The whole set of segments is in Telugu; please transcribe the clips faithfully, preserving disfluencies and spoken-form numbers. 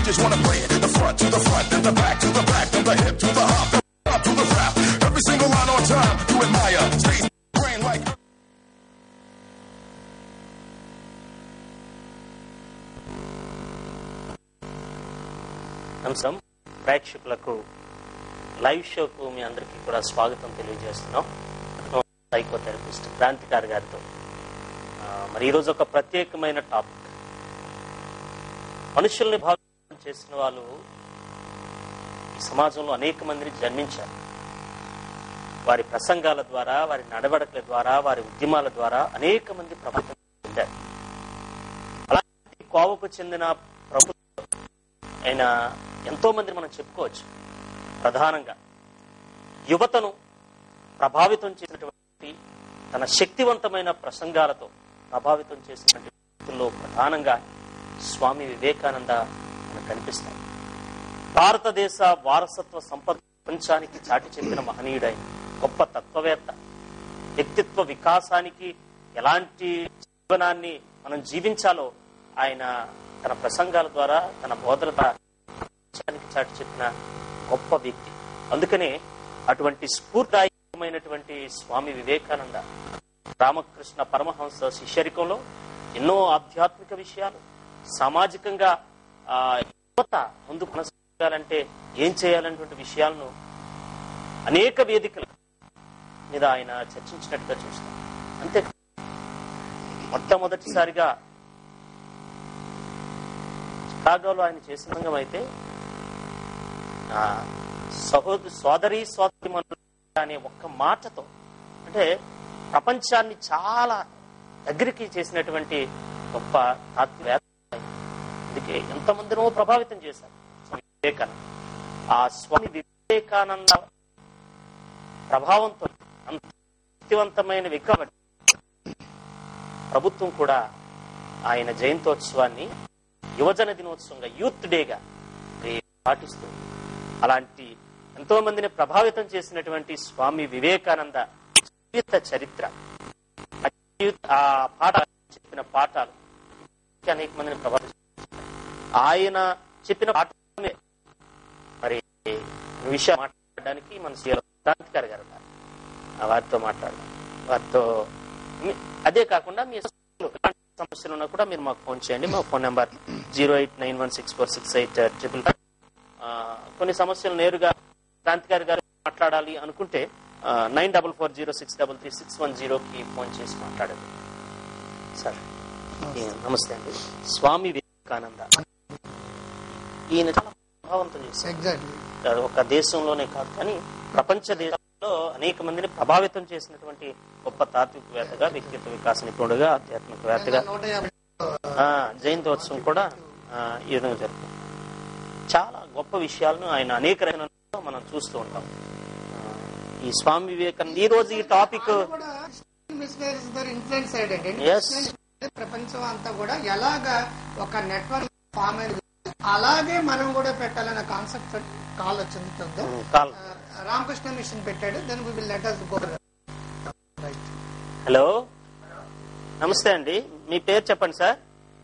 just wanna play it. The front to the front, then the back to the back, from the hip to the hop, the up to the rap. Every single line on time to admire. Stays brain like. అంశం ప్రేక్షకులకు లైవ్ షోకు మీ అందరికీ కూడా స్వాగతం తెలియజేస్తున్నాం. సైకోథెరపిస్ట్ క్రాంతికారి గారితో మరి ఈరోజు ఒక ప్రత్యేకమైన టాపిక్. మనుషుల్ని భాగం చేసిన వాళ్ళు ఈ సమాజంలో అనేక మందిని జన్మించారు. వారి ప్రసంగాల ద్వారా, వారి నడవడికల ద్వారా, వారి ఉద్యమాల ద్వారా అనేక మంది ప్రభావితం చెందారు. అలాంటి కోవకు చెందిన ప్రభుత్వం అయిన ఎంతో మందిని మనం చెప్పుకోవచ్చు. ప్రధానంగా యువతను ప్రభావితం చేసినటువంటి తన శక్తివంతమైన ప్రసంగాలతో ప్రభావితం చేసినటువంటి వ్యక్తుల్లో ప్రధానంగా స్వామి వివేకానంద మనకు కనిపిస్తారు. భారతదేశ వారసత్వ సంపద ప్రపంచానికి చాటి చెప్పిన మహనీయుడైన గొప్ప తత్వవేత్త. వ్యక్తిత్వ వికాసానికి ఎలాంటి జీవనాన్ని మనం జీవించాలో ఆయన తన ప్రసంగాల ద్వారా, తన బోధల ద్వారా చాటి చెప్పిన గొప్ప వ్యక్తి. అందుకనే అటువంటి స్ఫూర్తిదాయకమైనటువంటి స్వామి వివేకానంద రామకృష్ణ పరమహంస శిష్యరికంలో ఎన్నో ఆధ్యాత్మిక విషయాలు, సామాజికంగా ఆ యువత ముందు కొనసాగాలంటే ఏం చేయాలనేటువంటి విషయాలను అనేక వేదికల మీద ఆయన చర్చించినట్టుగా చూస్తాం. అంతే మొట్టమొదటిసారిగా చికాగోలో ఆయన చేసిన రంగం అయితే సహోదరి సోదరి సోదరి అనే ఒక్క మాటతో అంటే ప్రపంచాన్ని చాలా దగ్గరికి చేసినటువంటి గొప్ప తాత్వికవేత్త. అందుకే ఎంతమందినో ప్రభావితం చేశారు స్వామి వివేకానంద. ఆ స్వామి వివేకానంద ప్రభావంతో అంత శక్తివంతమైన వ్యక్తి ప్రభుత్వం కూడా ఆయన జయంతోత్సవాన్ని యువజన దినోత్సవంగా, యూత్ డేగా పాటిస్తుంది. అలాంటి ఎంతో మందిని ప్రభావితం చేసినటువంటి స్వామి వివేకానంద జీవిత చరిత్ర, ఆ పాట చెప్పిన పాఠాలు అనేక మందిని ప్రభావితం. ఆయన చెప్పిన పాఠమే మరి విషయం మాట్లాడడానికి మన క్రాంతికారి గారు ఉన్నారు. వారితో మాట్లాడదాం. వారితో అదే కాకుండా మీ సమస్యలు ఉన్నా కూడా మీరు మాకు ఫోన్ చేయండి. మా phone number zero eight nine one six four six eight triple five. కొన్ని సమస్యలు నేరుగా క్రాంతికారి గారు మాట్లాడాలి అనుకుంటే nine double four zero six double three six one జీరోకి ఫోన్ చేసి మాట్లాడండి. సార్ నమస్తే అండి. స్వామి వివేకానంద ఈయన చాలా ప్రభావంతం చేశారు. ఒక దేశంలోనే కాదు కానీ ప్రపంచ దేశంలో అనేక మందిని ప్రభావితం చేసినటువంటి గొప్ప తాత్వికవేత్తగా, వ్యక్తిత్వ వికాస నిపుణుడుగా, ఆధ్యాత్మికవేత్తగా. జయంతోత్సవం కూడా ఈ విధంగా జరుగుతుంది. చాలా గొప్ప విషయాలను ఆయన అనేక రచనల్లో మనం చూస్తూ ఉంటాం. ఈ స్వామి వివేకానంద ఈ రోజు ఈ టాపిక్ ప్రపంచం అంతా కూడా ఎలాగా ఒక నెట్వర్క్ ఫామ్ అయింది, అలాగే మనం కూడా పెట్టాలన్న కాన్సెప్ట్ కాల్ వచ్చింది. చూద్దాం. రామకృష్ణ మిషన్ పెట్టాడు. Then we will let us go. Hello, నమస్తే అండి. మీ పేరు చెప్పండి సార్.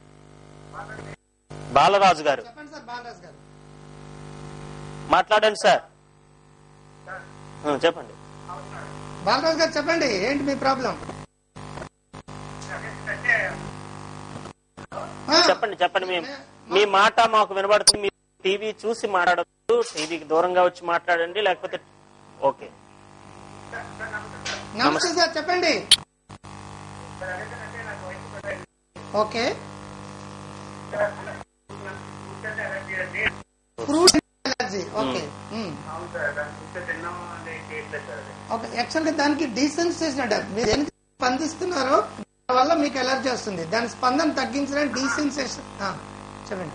బాలరాజు గారు. చెప్పండి సార్. బాలరాజు గారు మాట్లాడండి సార్. చెప్పండి బాలరాజు గారు, చెప్పండి. ఏంటి మీ ప్రాబ్లం? చెప్పండి చెప్పండి. మీ మీ మాట మాకు వినబడుతుంది. మీ టీవీ చూసి మాట్లాడద్దు, టీవీకి దూరంగా వచ్చి మాట్లాడండి. లేకపోతే ఓకే. నమస్తే సార్, చెప్పండి. Okay. Fruit allergy. Okay okay. Actual గా దానికి డీసెన్సిటేషన్ అంటారు. మీరు దేనికి స్పందిస్తున్నారో వల్ల మీకు ఎలర్జీ వస్తుంది. దాని స్పందన తగ్గించడానికి డీసెన్సేషన్. చెప్పండి.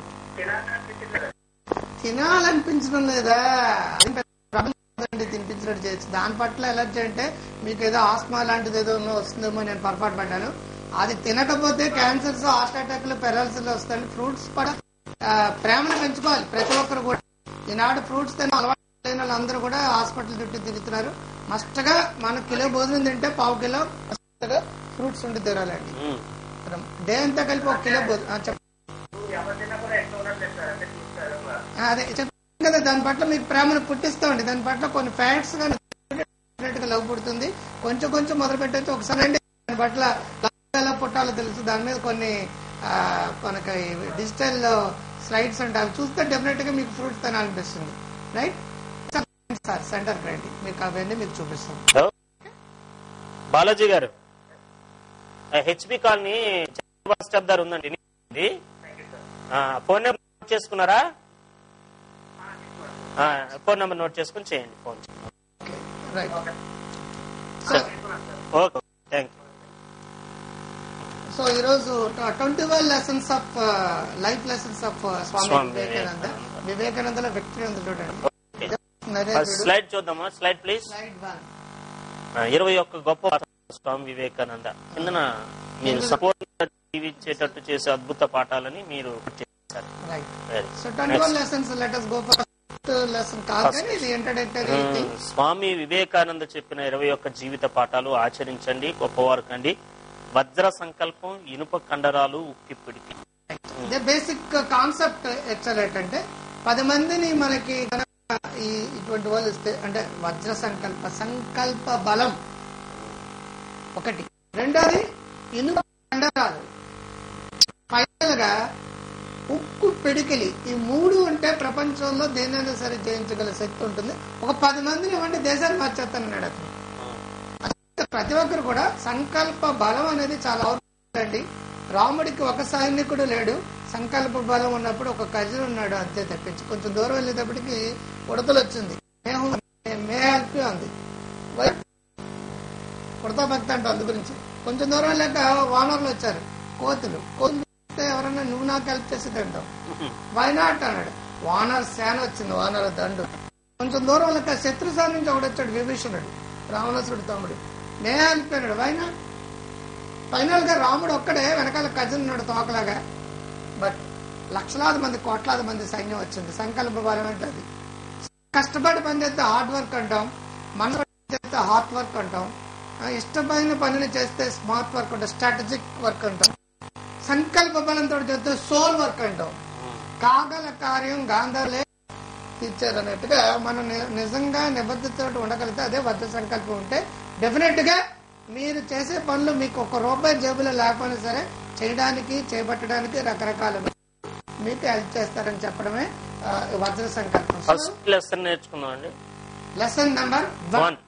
తినాలనిపించడం లేదా? తినిపించినట్టు చేయొచ్చు. దాని పట్ల ఎలర్జీ అంటే మీకు ఏదో ఆస్మా లాంటిది ఏదో వస్తుందేమో నేను పొరపాటు పడ్డాను. అది తినకపోతే క్యాన్సర్స్, హార్ట్ అటాక్లు, పెరాలసిస్ వస్తాయి. ఫ్రూట్స్ కూడా ప్రేమను పెంచుకోవాలి ప్రతి ఒక్కరు కూడా. ఈనాడు ఫ్రూట్స్ తిన అలవాటు లేని వాళ్ళందరూ కూడా హాస్పిటల్ చుట్టూ తిరుగుతున్నారు. మస్ట్ గా మన కిలో భోజనం తింటే పావు కిలో ఫ్రూట్స్ ఉండి తినాలండి. డే అంతా కలిపి ఒక కిలో భోజనం. అదే చెప్పాను కదా, దాని పట్ల మీకు ప్రేమను పుట్టిస్తామండి. దాని పట్ల కొన్ని ఫ్యాక్ట్స్ గా లవ్ పుడుతుంది. కొంచెం కొంచెం మొదలు పెట్టచ్చు. ఒకసారి అండి దాని పట్ల ఎలా పుట్టాలో తెలుసు. దాని మీద కొన్ని మనకి డిజిటల్ స్లైడ్స్ అంటే అవి చూస్తే డెఫినెట్ గా మీకు ఫ్రూట్స్ తినాలనిపిస్తుంది. రైట్ సార్, సెంటర్ రండి, మీకు అవన్నీ మీకు చూపిస్తాం. బాలాజీ గారు, హెచ్బి కాలనీ బస్ స్టాప్ దగ్గర ఉందండి. ఫోన్ నెంబర్ నోట్ చేసుకున్నారా? ఫోన్ నెంబర్ నోట్ చేసుకుని చేయండి phone. Okay, thank you. So ఈ రోజు twenty one lessons of life lessons of Swami Vivekananda. వివేకానందలో వ్యక్తి ఉంది చూడండి. స్లైడ్ చూద్దామా? Slide please. Slide one. ఇరవై ఒక్క గొప్ప స్వామి వివేకానంద కిందన మీరు సపోర్ట్ జీవించేటట్టు చేసే అద్భుత పాఠాలని మీరు చేశారు. So twenty one lessons let us go for lesson కాదు కానీ ఇది ఇంట్రడక్టరీ. స్వామి వివేకానంద చెప్పిన ఇరవై ఒక్క జీవిత పాఠాలు ఆచరించండి, గొప్పవారు కండి. వజ్ర సంకల్పం, ఇనుప కండరాలు, ఉక్కి పిడికి. బేసిక్ కాన్సెప్ట్ యాక్చువల్ ఏంటంటే పది మందిని మనకి ఇటువంటి వాళ్ళు ఇస్తే అంటే వజ్ర సంకల్ప సంకల్ప బలం ఒకటి, రెండోది ఇనుప కండరాలు, ఫైనల్ గా ఉక్కు పిడికిలి. ఈ మూడు ఉంటే ప్రపంచంలో దేనైనా సరే జయించగల శక్తి ఉంటుంది. ఒక పది మందిని ఇవ్వండి, దేశాన్ని మార్చేస్తానన్నాడు అతను. ప్రతి ఒక్కరు కూడా సంకల్ప బలం అనేది చాలా అవసరం అండి. రాముడికి ఒక సైనికుడు లేడు, సంకల్ప బలం ఉన్నప్పుడు ఒక కజిన్ ఉన్నాడు అంతే తప్పించి. కొంచెం దూరం వెళ్ళేటప్పటికి ఉడతలు వచ్చింది, మే హెల్ప్ ఉంది, ఉడతా భక్తి అంటాం. అందు గురించి కొంచెం దూరం వెళ్ళాక వానర్లు వచ్చారు, కోతులు. కోతులు ఎవరన్నా నువ్వు నాకు హెల్ప్ చేసి తింటావు, వైనాట్ అన్నాడు. వానర్ సేన వచ్చింది, వానర్ దండు. కొంచెం దూరం వెళ్ళాక శత్రుసేన నుంచి ఒకటి వచ్చాడు, విభీషణుడు, రావణాసుడు తమ్ముడు. నే అనిపోయినాడు వైనాట్. ఫైనల్ గా రాముడు ఒక్కడే, వెనకాల కజిన్ ఉన్నాడు తోకలాగా. బట్ లక్షలాది మంది కోట్లాది మంది సైన్యం వచ్చింది. సంకల్ప బలం అంటే అది. కష్టపడి పని చేస్తే హార్డ్ వర్క్ అంటాం, మనసు చేస్తే హార్ట్ వర్క్ అంటాం, ఇష్టమైన పనులు చేస్తే స్మార్ట్ వర్క్ అంటాం, స్ట్రాటజిక్ వర్క్ అంటాం. సంకల్ప బలంతో చేస్తే సోల్ వర్క్ అంటాం. కాగల కార్యం గాంధాలే తీర్చారు అన్నట్టుగా మనం నిజంగా నిబద్ధతతో ఉండగలిగితే అదే వజ్ర సంకల్పం ఉంటే డెఫినెట్ గా మీరు చేసే పనులు మీకు ఒక రూపాయి జేబులో లేకపోయినా సరే చేయడానికి చేపట్టడానికి రకరకాల మీకు హెల్ప్ చేస్తారని చెప్పడమే వజ్ర సంకల్పం. ఫస్ట్ లెసన్ నేర్చుకుందాం అండి. Lesson number one.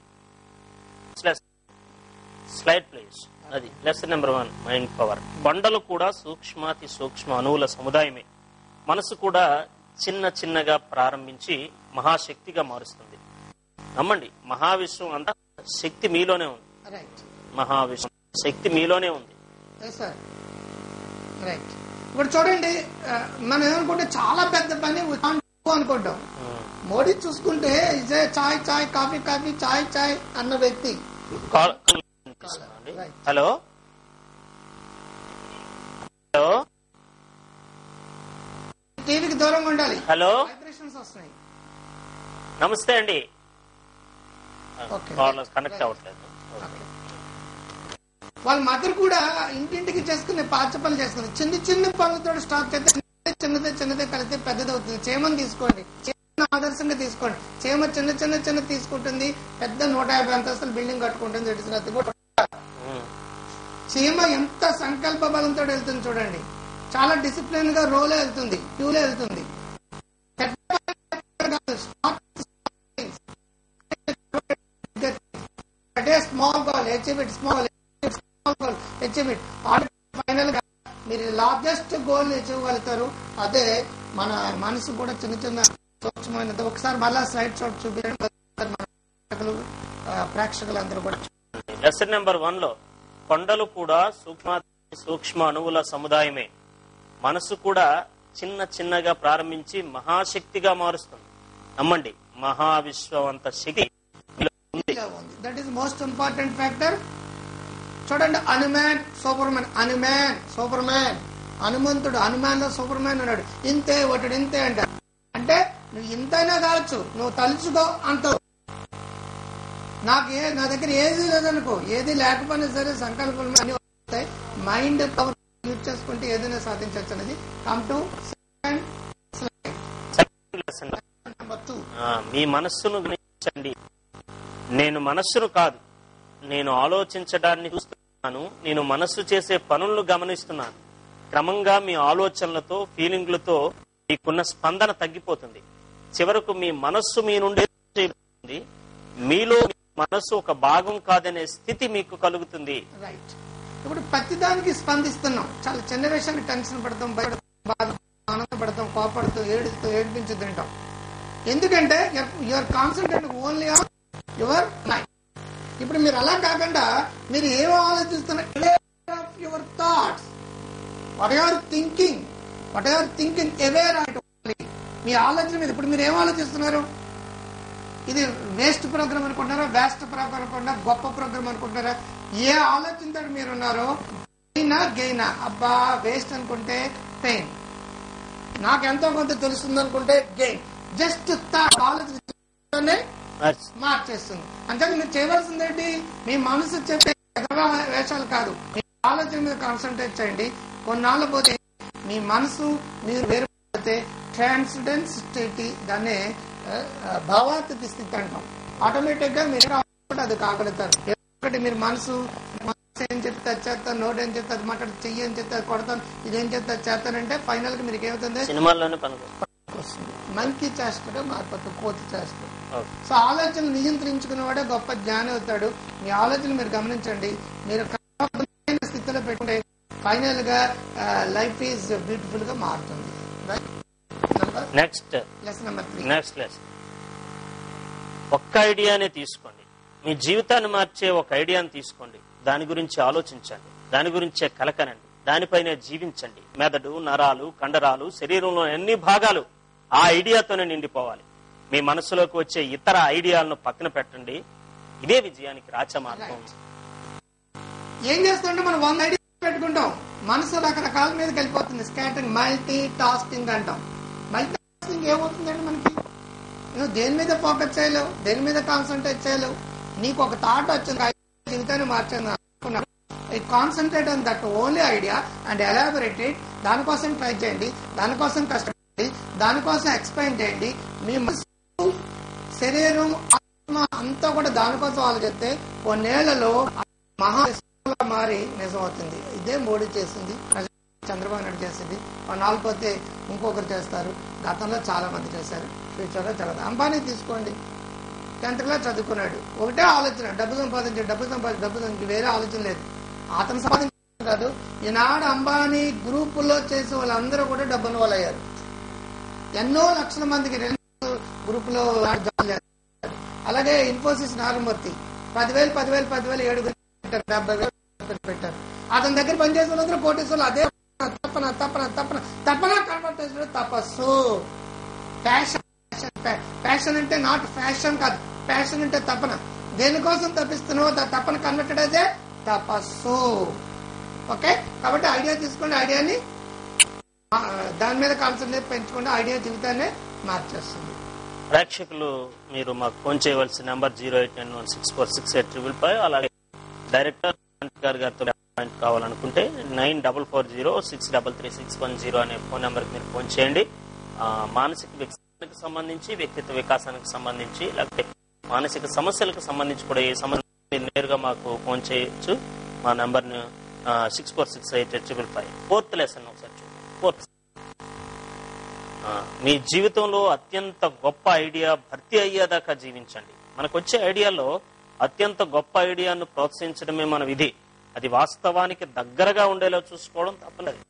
Slide please. అది lesson number one, mind power. బండలు కూడా సూక్ష్మాతి సూక్ష్మ అణువుల సముదాయమే. మనసు కూడా చిన్న చిన్నగా ప్రారంభించి మహాశక్తిగా మారుస్తుంది. నమ్మండి, మహావిశ్వం అంతా శక్తి మీలోనే ఉంది. మహావిశ్వం శక్తి మీలోనే ఉంది. ఇప్పుడు చూడండి, మనం ఏమనుకుంటే చాలా పెద్ద పని అనుకుంటాం. మోడీ చూసుకుంటే ఇదే చాయ్ చాయ్ కాఫీ కాఫీ చాయ్ చాయ్ అన్న వ్యక్తి. హలో హలో టీవీకి దూరంగా ఉండాలి. హలో, వైబ్రేషన్స్ వస్తున్నాయి. నమస్తే అండి. కనెక్ట్ అవ్వట్లేదు. వాళ్ళ మదర్ కూడా ఇంటింటికి చేసుకునే పాచ పనులు చేసుకుంది. చిన్న చిన్న పనులతో స్టార్ట్ చేస్తే చిన్నదే చిన్నదే కలిస్తే పెద్దది అవుతుంది. చేమని తీసుకోండి, చేమ ఆదర్శంగా తీసుకోండి. చేమ చిన్న చిన్న చిన్న తీసుకుంటుంది, పెద్ద నూట యాభై అంతస్తులు బిల్డింగ్ కట్టుకుంటుంది. చీమ ఎంత సంకల్ప బలంతో వెళ్తుంది చూడండి. చాలా డిసిప్లిన్ గా రోలే వెళ్తుంది, క్యూలే వెళ్తుంది. Small goal achieve it, small small goal achieve it. Final గా మీరు లార్జెస్ట్ గోల్ అచీవ్గలుగుతారు. అదే మన మనసు కూడా చిన్న చిన్న సూక్ష్మమైనది. ఒకసారి మళ్ళా స్లైడ్ షాట్ చూపించండి ప్రేక్షకులందరూ కూడా. లెసన్ నెంబర్ వన్ లో కొండలు కూడా సూక్ష్మ సూక్ష్మ అణువుల సముదాయమే. మనసు కూడా చిన్న చిన్నగా ప్రారంభించి మహాశక్తిగా మారుస్తుంది. నమ్మండి, మహావిశ్వం అంత శక్తి. That is most important factor. చూడండి, Hanuman superman, Hanuman superman, హనుమంతుడు హనుమాన్ లో సూపర్ మ్యాన్ ఉన్నాడు. ఇంతే ఒకటి ఇంతే అంటారు. అంటే నువ్వు ఇంతైనా కావచ్చు, నువ్వు తలుచుకో అంటావు. నాకు ఏ నా దగ్గర ఏది లేదనుకో, ఏది లేకపోయినా సరే సంకల్పం అన్ని వస్తాయి. మైండ్ పవర్ యూజ్ చేసుకుంటే ఏదైనా సాధించవచ్చు అనేది. Come to second slide. Lesson. Number two, మీ మనస్సును గమనించండి. నేను మనస్సును కాదు, నేను ఆలోచించడాన్ని చూస్తున్నాను. నేను మనస్సు చేసే పనులను గమనిస్తున్నాను. క్రమంగా మీ ఆలోచనలతో ఫీలింగ్లతో మీకున్న స్పందన తగ్గిపోతుంది. చివరకు మీ మనస్సు మీ నుండి మీలో మనస్సు ఒక భాగం కాదనే స్థితి మీకు కలుగుతుంది. రైట్. ఇప్పుడు ప్రతిదానికి స్పందిస్తున్నాం. చాలా చిన్న విషయానికి టెన్షన్ పడతాం, భయపడతాం, ఆనందపడతాం, కోపడతాం, ఏడుస్తూ ఏడిపించి తింటాం. ఎందుకంటే your concentrate only on your mind. ఇప్పుడు మీరు అలా కాకుండా మీరు ఏమో ఆలోచిస్తున్నారు, your thoughts, whatever thinking, whatever thinking aware మీ ఆలోచన మీద. ఇప్పుడు మీరు ఏం ఆలోచిస్తున్నారు? ఇది వేస్ట్ ప్రోగ్రామ్ అనుకుంటున్నారా, వేస్ట్ ప్రోగ్రామ్ అనుకుంటున్నారా, గొప్ప ప్రోగ్రామ్ అనుకుంటున్నారా? ఏ ఆలోచనతో మీరున్నారో గెయినా గెయినా అబ్బా వేస్ట్ అనుకుంటే పెయిన్, నాకు ఎంతో కొంత తెలుస్తుంది అనుకుంటే గెయిన్. జస్ట్ ఆలోచన మార్చేస్తుంది. అంటే మీరు చేయవలసింది ఏంటి? మీ మనసు చెప్పే వేషాలు కాదు, మీ ఆలోచన మీద కాన్సన్ట్రేట్ చేయండి. కొన్నాళ్ళు పోతే మీ మనసు మీరు వేరుపడితే ట్రాన్స్డెన్స్ స్టేట్, దాన్ని భావాతీత స్థితి అంటాం. ఆటోమేటిక్ గా మీరు అది కాగలుగుతారు. ఎందుకంటే మీరు మనసు మనసు ఏం చెప్తే అది చేస్తాను, నోట్ ఏం చెప్తే అది మాట్లాడు, చెయ్యి ఏం చెప్తే అది కొడతాను, ఇదేం చెప్తే అది చేస్తానంటే ఫైనల్ గా మీకు ఏమవుతుంది? సినిమాల్లోనే వస్తుంది. మంకీ చేస్తాడు మారిపోతుంది, కోతి చేస్తాడు. సో ఆలోచన నియంత్రించుకునేవాడే గొప్ప జ్ఞాని అవుతాడు. మీ ఆలోచన మీరు గమనించండి. మీరు స్థితిలో పెట్టుకుంటే ఫైనల్ గా లైఫ్ ఈజ్ బ్యూటిఫుల్ గా మారుతుంది. Next lesson number three. Next lesson, ఒక్క ఐడియానే తీసుకోండి. మీ జీవితాన్ని మార్చే ఒక ఐడియాని తీసుకోండి. దాని గురించి ఆలోచించండి, దాని గురించే కలకనండి, దానిపైనే జీవించండి. మెదడు, నరాలు, కండరాలు, శరీరంలో అన్ని భాగాలు ఆ ఐడియాతోనే నిండిపోవాలి. మీ మనసులోకి వచ్చే ఇతర ఐడియాలను పక్కన పెట్టండి. ఇదే విజయానికి రాచ మార్గం. ఏం చేస్తుంటే మనం వంద ఐడియా పెట్టుకుంటాం, మనసు రకరకాల మీదకి వెళ్ళిపోతుంది. స్కాటరింగ్, మల్టీ టాస్కింగ్ అంటాం. మల్టీ టాస్కింగ్ ఏమవుతుందండి? మనకి నువ్వు దేని మీద ఫోకస్ చేయలేవు, దేని మీద కాన్సన్ట్రేట్ చేయలేవు. నీకు ఒక థాట్ వచ్చింది, జీవితాన్ని మార్చాను అనుకున్నా, concentrate on that only idea and elaborate it. దానికోసం ట్రై చేయండి, దానికోసం కష్టపడండి, దానికోసం ఎక్స్ప్లెయిన్ చేయండి. మీ మనసు, శరీరం, ఆత్మ అంతా కూడా దానికోసం ఆలోచిస్తే కొన్నేళ్లలో మహా మారి నిజం అవుతుంది. ఇదే మోడీ చేసింది, చంద్రబాబు నాయుడు చేసింది. కొన్నాళ్ళు పోతే ఇంకొకరు చేస్తారు. గతంలో చాలా మంది చేశారు, ఫ్యూచర్ లో చాలా. అంబానీ తీసుకోండి, టెన్త్ క్లాస్ చదువుకున్నాడు, ఒకటే ఆలోచన, డబ్బు సంపాదించి డబ్బు సంపాదించి డబ్బు సంపాదించి వేరే ఆలోచన లేదు. అతను సంపాదించడం కాదు, ఈనాడు అంబానీ గ్రూపుల్లో చేసే వాళ్ళందరూ కూడా డబ్బున్న వాళ్ళు అయ్యారు. ఎన్నో లక్షల మందికి గ్రూప్ లో జాయిన్ చేస్తారు. అలాగే ఇన్ఫోసిస్ నారాయణమూర్తి పదివేలు పదివేలు పదివేలు ఏడుగురు డెబ్బై వేలు పెట్టారు. అతని దగ్గర పనిచేసే వాళ్ళందరూ కోటేశ్వరులు. అదే తప్పన తప్పన తప్పన తప్పన కన్వర్ట్ చేసిన తపస్సు. ఫ్యాషన్, ఫ్యాషన్ అంటే నాట్ ఫ్యాషన్ కాదు, ఫ్యాషన్ అంటే తపన. దేనికోసం తప్పిస్తున్నావు తప్పన కన్వర్టెడ్ అయితే తపస్సు. ఓకే, కాబట్టి ఐడియా తీసుకోండి, ఐడియాని దాని మీద కాన్సన్ట్రేట్ పెంచుకోండి. ఐడియా జీవితాన్ని మార్చేస్తుంది. ప్రేక్షకులు మీరు మాకు ఫోన్ చేయవలసిన number zero eight nine one six four six eight triple five. అలాగే డైరెక్టర్ గారి గారితో కావాలనుకుంటే nine double four zero six double three six one zero అనే ఫోన్ నెంబర్కి మీరు ఫోన్ చేయండి. మానసిక వికాసానికి సంబంధించి, వ్యక్తిత్వ వికాసానికి సంబంధించి, లేకపోతే మానసిక సమస్యలకు సంబంధించి కూడా ఏ సమస్య నేరుగా మాకు ఫోన్ చేయొచ్చు. మా number six four six eight triple five. Fourth lesson ఒకసారి చూడండి. ఫోర్త్, మీ జీవితంలో అత్యంత గొప్ప ఐడియా భర్తీ అయ్యేదాకా జీవించండి. మనకు వచ్చే ఐడియాలో అత్యంత గొప్ప ఐడియాను ప్రోత్సహించడమే మన విధి. అది వాస్తవానికి దగ్గరగా ఉండేలా చూసుకోవడం తప్పలేదు.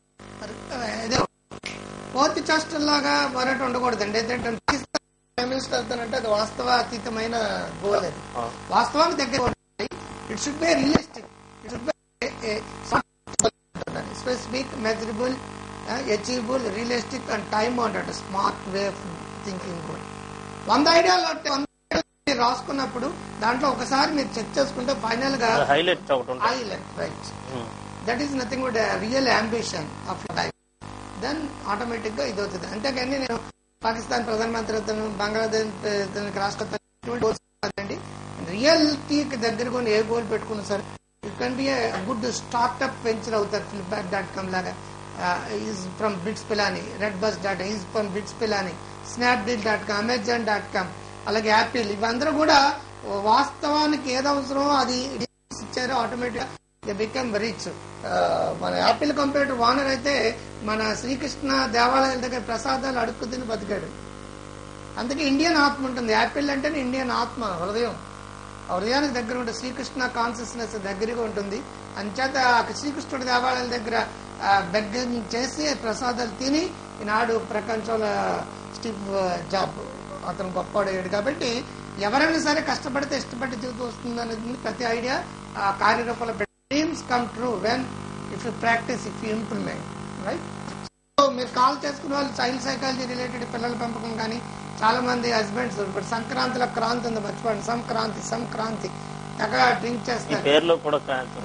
కోతి చేష్టల్లాగా మరొకటి ఉండకూడదండి. ఏంటంటే అంటే అది వాస్తవాతీతమైన గోల్. అది వాస్తవానికి దగ్గర it should be realistic, it should be specific, measurable, achievable, realistic and time bounded, smart way of thinking కూడా. వంద ఐడియాలు రాసుకున్నప్పుడు దాంట్లో ఒకసారి మీరు చెక్ చేసుకుంటే ఫైనల్ గా highlight highlight right, that is nothing but real ambition of life. Then automatic గా ఇది అవుతుంది. అంతేకాని నేను పాకిస్తాన్ ప్రధానమంత్రి, బంగ్లాదేశ్ రాష్ట్రపతి, రియల్టీకి దగ్గర కొన్ని ఏ గోల్ పెట్టుకున్నా సరే it can be good startup venture అవుతారు. ఫ్లిప్కార్ట్ డాట్ కామ్ లాగా is from BITS Pilani, redBus data is from BITS Pilani, Snapdeal dot com, Amazon dot com, అలాగే యాపిల్, ఇవందరూ కూడా వాస్తవానికి ఏది అవసరమో అది ఇచ్చారు. Automatic they become rich. మన యాపిల్ కంప్యూటర్ ఓనర్ అయితే మన శ్రీకృష్ణ దేవాలయాల దగ్గర ప్రసాదాలు అడుక్కు తిని బతికాడు. అందుకే ఇండియన్ ఆత్మ ఉంటుంది. యాపిల్ అంటే ఇండియన్ ఆత్మ, హృదయం. ఆ హృదయానికి దగ్గర ఉంటుంది. శ్రీకృష్ణ కాన్షియస్నెస్ దగ్గరగా ఉంటుంది. అంచేత శ్రీకృష్ణుడి దేవాలయాల దగ్గర బెగ్గింగ్ చేసి ప్రసాదాలు తిని ఈనాడు ప్రపంచంలో స్టీవ్ జాబ్ అతను గొప్పవాడయ్యాడు. కాబట్టి ఎవరైనా సరే కష్టపడితే ఇష్టపడి జీవితం వస్తుంది అనేది ప్రతి ఐడియా కార్యరూపంలో dreams come true when if you practise, if you implement, right? So మీరు కాల్ చేసుకునే వాళ్ళు చైల్డ్ సైకాలజీ రిలేటెడ్ పిల్లల పెంపకం కానీ చాలా మంది హస్బెండ్స్ ఇప్పుడు సంక్రాంతిలో క్రాంతి ఉంది, మర్చిపోండి. సంక్రాంతి సంక్రాంతి తెగ డ్రింక్ చేస్తారు, పేర్లో కూడా.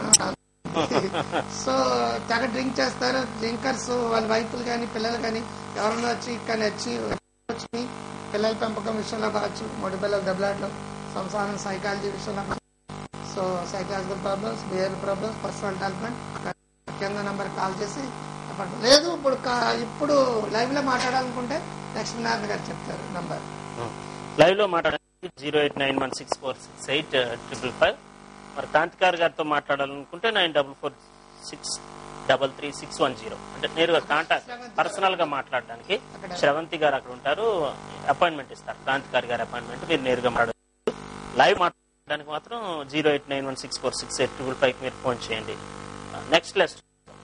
సో తెగ డ్రింక్ చేస్తారు. డ్రింకర్స్ వాళ్ళ వైపులు కానీ పిల్లలు కానీ ఎవరైనా వచ్చి ఇక్కడ వచ్చి వచ్చి పిల్లల పెంపకం విషయంలో కావచ్చు, మొడి పిల్లల దెబ్బలాట్లు, సంసారం సైకాలజీ విషయంలో, so psychological problems, behaviour problems, personal development కింద నెంబర్ కాల్ చేసి లేదు. ఇప్పుడు ఇప్పుడు లైవ్ లో మాట్లాడాలనుకుంటే లక్ష్మీనారాయణ గారు చెప్తారు నంబర్. లైవ్ లో మాట్లాడాలి zero eight nine one six four six eight triple five. మరి కాంతికార్ గారితో మాట్లాడాలనుకుంటే nine double four six double three six one zero. అంటే నేరుగా కాంటాక్ట్ పర్సనల్ గా మాట్లాడడానికి శ్రవంతి గారు అక్కడ ఉంటారు, అపాయింట్మెంట్ ఇస్తారు. కాంతికార్ గారి అపాయింట్మెంట్ మీరు నేరుగా మాట్లాడారు. లైవ్ మాట్లాడడానికి మాత్రం zero eight nine one six four six eight triple five మీరు ఫోన్ చేయండి. నెక్స్ట్ లెస్ట్,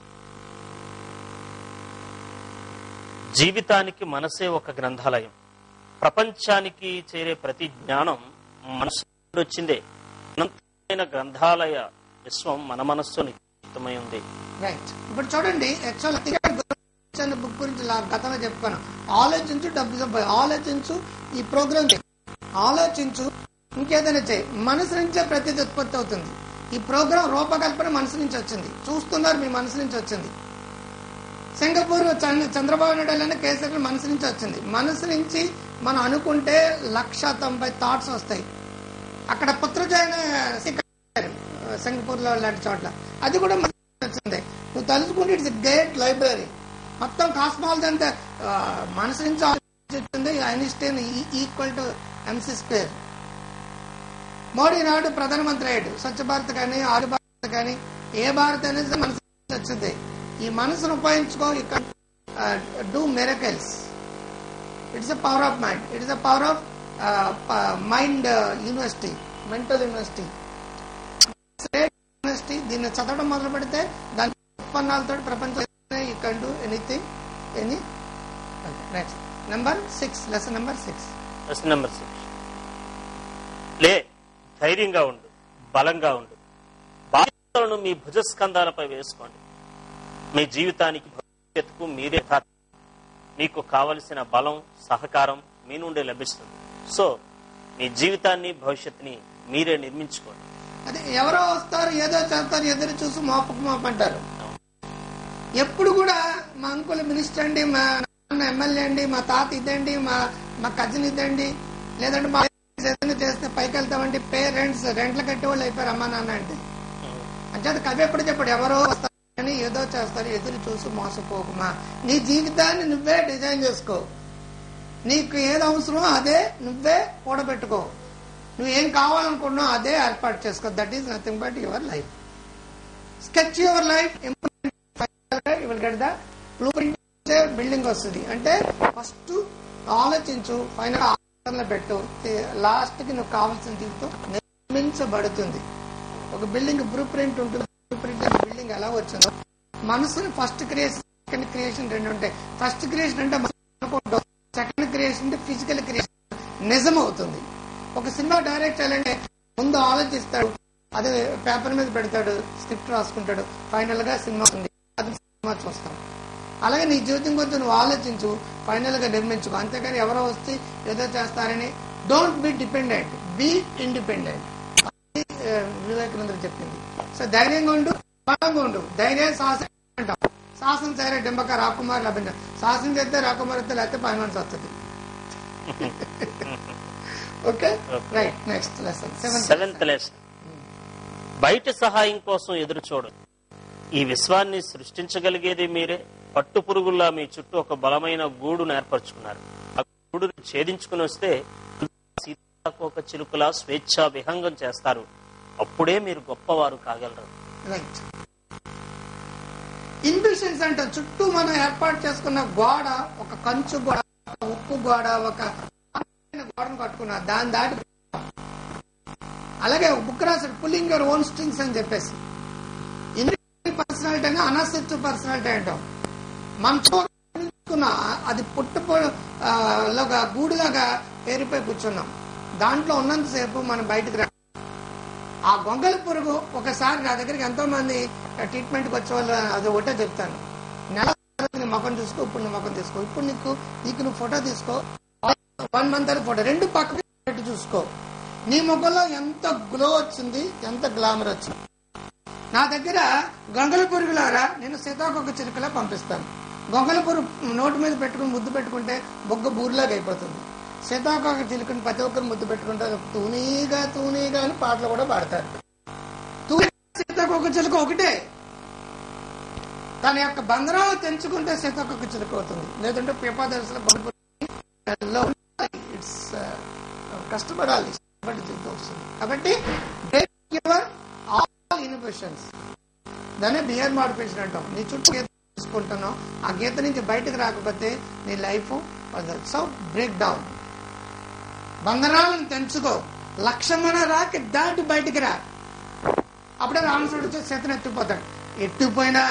జీవితానికి మనసే ఒక గ్రంథాలయం. ప్రపంచానికి చేరే ప్రతి జ్ఞానం మనసు వచ్చిందే. అనంతమైన గ్రంథాలయ విశ్వం మన మనస్సు నిహితమై ఉంది. రైట్. ఇప్పుడు చూడండి, యాక్చువల్ బుక్ గురించి గతంలో చెప్పుకున్నాను. ఆలోచించు, డబ్బు సంపాది, ఆలోచించు, ఈ ప్రోగ్రామ్ ఆలోచించు, ఇంకేదైనా చేయి. మనసు నుంచే ప్రతిదీ ఉత్పత్తి అవుతుంది. ఈ ప్రోగ్రాం రూపకల్పన మనసు నుంచి వచ్చింది. చూస్తున్నారు, మీ మనసు నుంచి వచ్చింది. సింగపూర్ చంద్రబాబు నాయుడు అనే కేసీఆర్ మనసు నుంచి వచ్చింది. మనసు నుంచి మనం అనుకుంటే లక్ష తొంభై థాట్స్ వస్తాయి. అక్కడ పుత్రజయన సింగపూర్ లో లాంటి చోట్ల అది కూడా వచ్చింది. నువ్వు తలుచుకుంటే ఇట్స్ గ్రేట్ లైబ్రరీ. మొత్తం కాస్మాలజీ అంతా మనసు నుంచి ఆలోచించింది. Einstein equal to MC square. Modi నాడు ప్రధానమంత్రి అయ్యాడు. స్వచ్ఛ భారత్ కానీ ఆరు భారత్ కానీ ఏ భారత్ అనేది మనసు వచ్చింది. ఈ మనసును ఉపయోగించుకో, ఇక్కడ do miracles. It's a power of mind. It's a power of mind university, mental university, university. దీన్ని చదవడం మొదలు పెడితే దాని ఉత్పన్నాలతో ప్రపంచం you can do anything any. Next number six, lesson number six. Lesson number six, లే, ధైర్యంగా ఉండు, బలంగా ఉండు. బాధ్యతలను మీ భుజస్కంధాలపై వేసుకోండి. మీ జీవితానికి భవిష్యత్తుకు మీరే మీకు కావలసిన బలం, సహకారం మీ నుండి లభిస్తుంది. సో మీ జీవితాన్ని భవిష్యత్తుని మీరే నిర్మించుకోండి. అదే ఎవరో వస్తారు, ఏదో చేస్తారు, ఎదురు చూసి మోపకు మోప అంటారు. ఎప్పుడు కూడా మా అంకుల్ మినిస్టర్ అండి, మా నాన్న ఎమ్మెల్యే అండి, మా తాత ఇదండి, మా మా కజిన్ ఇదండి, లేదంటే మా ఏదైనా చేస్తే పైకి వెళ్తామండి. పేరెంట్స్ రెంట్ల కట్టే వాళ్ళు అయిపోయారు అమ్మా నాన్న అంటే. అంటే కవి ఎప్పుడు చెప్పాడు, ఎవరో వస్తారు అని ఏదో చేస్తారు, ఎదురు చూసి మోసపోకుమా. నీ జీవితాన్ని నువ్వే డిజైన్ చేసుకో. నీకు ఏది అవసరమో అదే నువ్వే కూడబెట్టుకో. నువ్వు ఏం కావాలనుకున్నావు అదే ఏర్పాటు చేసుకో. That is nothing but your life. Sketch your life, get the blueprint. Building వస్తుంది అంటే ఫస్ట్ ఆలోచించు, ఫైనల్ ఆలోచనలో పెట్టు, లాస్ట్ కి నువ్వు కావాల్సిన జీవితం నిర్మించబడుతుంది. ఒక బిల్డింగ్ బ్లూ ప్రింట్ ఉంటుంది. బిల్డింగ్ ఎలా వచ్చిందో మనసుని ఫస్ట్ క్రియేషన్, సెకండ్ క్రియేషన్ రెండు ఉంటాయి. ఫస్ట్ క్రియేషన్ అంటే అనుకుంటాం, సెకండ్ క్రియేషన్ అంటే ఫిజికల్ క్రియేషన్ నిజం అవుతుంది. ఒక సినిమా డైరెక్ట్ చేయాలంటే ముందు ఆలోచిస్తాడు, అదే పేపర్ మీద పెడతాడు, స్క్రిప్ట్ రాసుకుంటాడు, ఫైనల్ గా సినిమా ఉంది, అది సినిమా చూస్తాం. అలాగే నీ జీవితం గురించి నువ్వు ఆలోచించు, ఫైనల్ గా నిర్మించుకో. అంతేకాని ఎవరో వస్తే ఏదో చేస్తారని don't be dependent, be independent. Vivekananda చెప్పింది. సో ధైర్యంగా ఉండు, బలంగా ఉండు. ధైర్యం సాహసం అంటాం. సాహసం సరే డింబక రాకుమార్ లభించ సాహసం చేస్తే రాకుమార్ వస్తే లేకపోతే ఫైనాన్స్ వస్తుంది. Okay, right. Next lesson seventh lesson, బయట సహాయం కోసం ఎదురు చూడు. ఈ విశ్వాన్ని సృష్టించగలిగేది మీరే. పట్టు పురుగుల్లా మీ చుట్టూ ఒక బలమైన గూడును ఏర్పరచుకున్నారు. ఆ గూడు గూడును ఛేదించుకుని వస్తే సీతాకోక చిలుకలా స్వేచ్ఛా విహంగం చేస్తారు. అప్పుడే మీరు గొప్పవారు కాగలరు. రైట్. ఇన్ఫిషన్స్ అంటే చుట్టూ మనం ఏర్పాటు చేసుకున్న గోడ, ఒక కంచు గోడ, ఒక ఉక్కు గోడ, ఒక గోడను కట్టుకున్నా దాని దాటి. అలాగే బుక్ రాసాడు పుల్లింగ్ యువర్ ఓన్ స్ట్రింగ్స్ అని చెప్పేసి. ఇండివిజువల్ పర్సనాలిటీ అని అనసెప్టివ్ పర్సనాలిటీ అంటాం. మనం అది పుట్టు లాగా గూడులాగా పేరుపై కూర్చున్నాం. దాంట్లో ఉన్నంతసేపు మనం బయటకు రా. ఆ గొంగళి పురుగు ఒకసారి నా దగ్గరికి ఎంతో మంది ట్రీట్మెంట్కి వచ్చే వాళ్ళు అది ఒకటే చెప్తాను, నెల నీ ముఖం చూసుకో, ఇప్పుడు నీ ముఖం తీసుకో, ఇప్పుడు నీకు నీకు నువ్వు ఫోటో తీసుకో, వన్ మంత్ అని ఫోటో రెండు పక్కకి పెట్టి చూసుకో, నీ ముఖంలో ఎంత గ్లో వచ్చింది, ఎంత గ్లామర్ వచ్చింది. నా దగ్గర గొంగళి పురుగులారా నేను సీతాకోక చిలుకలా పంపిస్తాను. గొంగళి పురుగు నోటి మీద పెట్టుకుని ముద్దు పెట్టుకుంటే బొగ్గ బూరిలాగా అయిపోతుంది. సీతాకోక చిలుకని ప్రతి ఒక్కరు ముద్దు పెట్టుకుంటారు. తూనీగా తూనీగా అని పాటలు కూడా పాడతారు. సీతాకోక చిలుక ఒకటే. తన యొక్క బంధనాలు తెంచుకుంటే సీతాకోక చిలుక అవుతుంది. లేదంటే పేపాదర్శలో ఇట్స్ కష్టపడాలి వస్తుంది. కాబట్టి ఆల్ ఇన్హిబిషన్స్ దాన్ని బిహేవియర్ మోడిఫికేషన్ అంటాం. నీ చుట్టూ గీత తీసుకుంటున్నావు, ఆ గీత నుంచి బయటకు రాకపోతే నీ లైఫ్ సో బ్రేక్ డౌన్. బంధనాలను తెంచుకో, లక్ష్యమైన రాకి దాటి బయటికి రా. అప్పుడే రామసుడు వచ్చి చేతను ఎత్తిపోతాడు. ఎత్తిపోయినా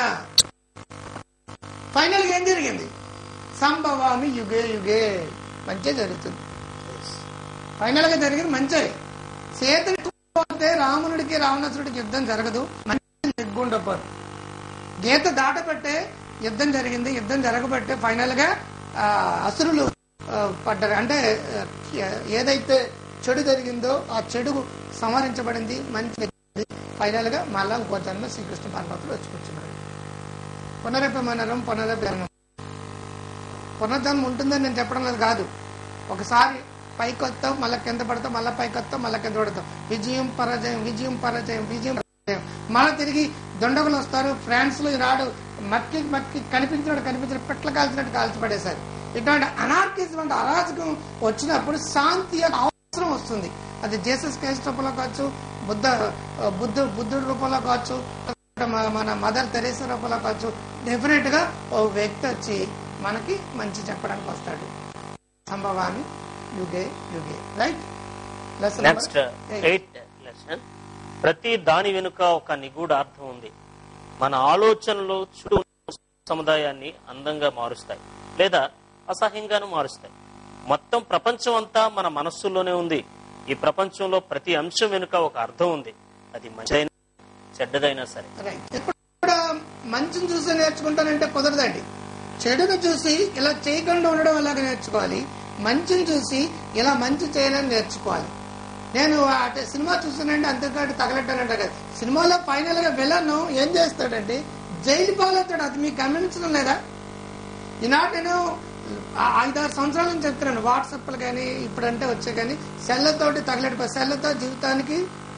ఫైనల్ గా ఏం జరిగింది? సంభవామి యుగే యుగే మంచి జరుగుతుంది. ఫైనల్ గా జరిగింది మంచి. చేతను ఎత్తిపోతే రావణుడికి రావణాసుడికి యుద్ధం జరగదు, మంచి నెగ్గుండపోరు. గీత దాటబట్టే యుద్ధం జరిగింది. యుద్ధం జరగబట్టే ఫైనల్ గా అసురులు పడ్డారు. అంటే ఏదైతే చెడు జరిగిందో ఆ చెడు సంహరించబడింది, మంచి ఫైనల్ గా మళ్ళా ఇంకో జన్మ శ్రీకృష్ణ పరమాత్ముడు వచ్చి కూర్చున్నాడు. పునరపమనరం పునరపనం. పునర్జన్మ ఉంటుందని నేను చెప్పడం లేదు కాదు. ఒకసారి పైకి వస్తాం, మళ్ళీ కింద పడతాం, మళ్ళీ పైకి వస్తాం, మళ్ళీ కింద పడతాం. విజయం పరాజయం, విజయం పరాజయం, విజయం పరాజయం. మళ్ళీ తిరిగి దొండగులు వస్తారు. ఫ్రాన్స్ లో ఈనాడు మట్టి మట్టి కనిపించినట్టు కనిపించిన పెట్ల కాల్చినట్టు కాల్చిపడేశారు. ఇటువంటి అనార్కిజం అంటే అరాజకం వచ్చినప్పుడు శాంతి అవసరం వస్తుంది. అది జీసస్ క్రైస్ట్ రూపంలో కావచ్చు, బుద్ధ బుద్ధు బుద్ధుడి రూపంలో కావచ్చు, మన మదర్ తెరేసా రూపంలో కావచ్చు. డెఫినెట్ గా ఓ వ్యక్తి వచ్చి మనకి మంచి చెప్పడానికి వస్తాడు. సంభవాన్ని యుగే యుగే. రైట్. Next eighth lesson. ప్రతి దాని వెనుక ఒక నిగూఢ అర్థం ఉంది. మన ఆలోచనలు చుట్టూ సముదాయాన్ని అందంగా మారుస్తాయి లేదా అసహ్యంగాను మారుస్తాయి. మొత్తం ప్రపంచం అంతా మన మనస్సులోనే ఉంది. ఈ ప్రపంచంలో ప్రతి అంశం వెనుక ఒక అర్థం ఉంది. అది మంచిదైనా చెడ్డదైనా సరే. ఇప్పుడు మంచిని చూసి నేర్చుకుంటానంటే కుదరదండి. చెడును చూసి ఇలా చేయకుండా ఉండడం అలాగే నేర్చుకోవాలి. మంచిని చూసి ఇలా మంచి చేయాలని నేర్చుకోవాలి. నేను అంటే సినిమా చూసానంటే అంతేకాదు తగలెట్టానంట కదా. సినిమాలో ఫైనల్ గా విలన్ ఏం చేస్తాడంటే జైలు పాలవుతాడు. అది మీకు గమనించడం లేదా? ఈనాడు నేను ఐదారు సంవత్సరాల నుంచి చెప్తున్నాను. వాట్సాప్లు కానీ ఇప్పుడంటే వచ్చే కానీ సెల్లతోటి తగలెడిపోయి సెల్లతో జీవితానికి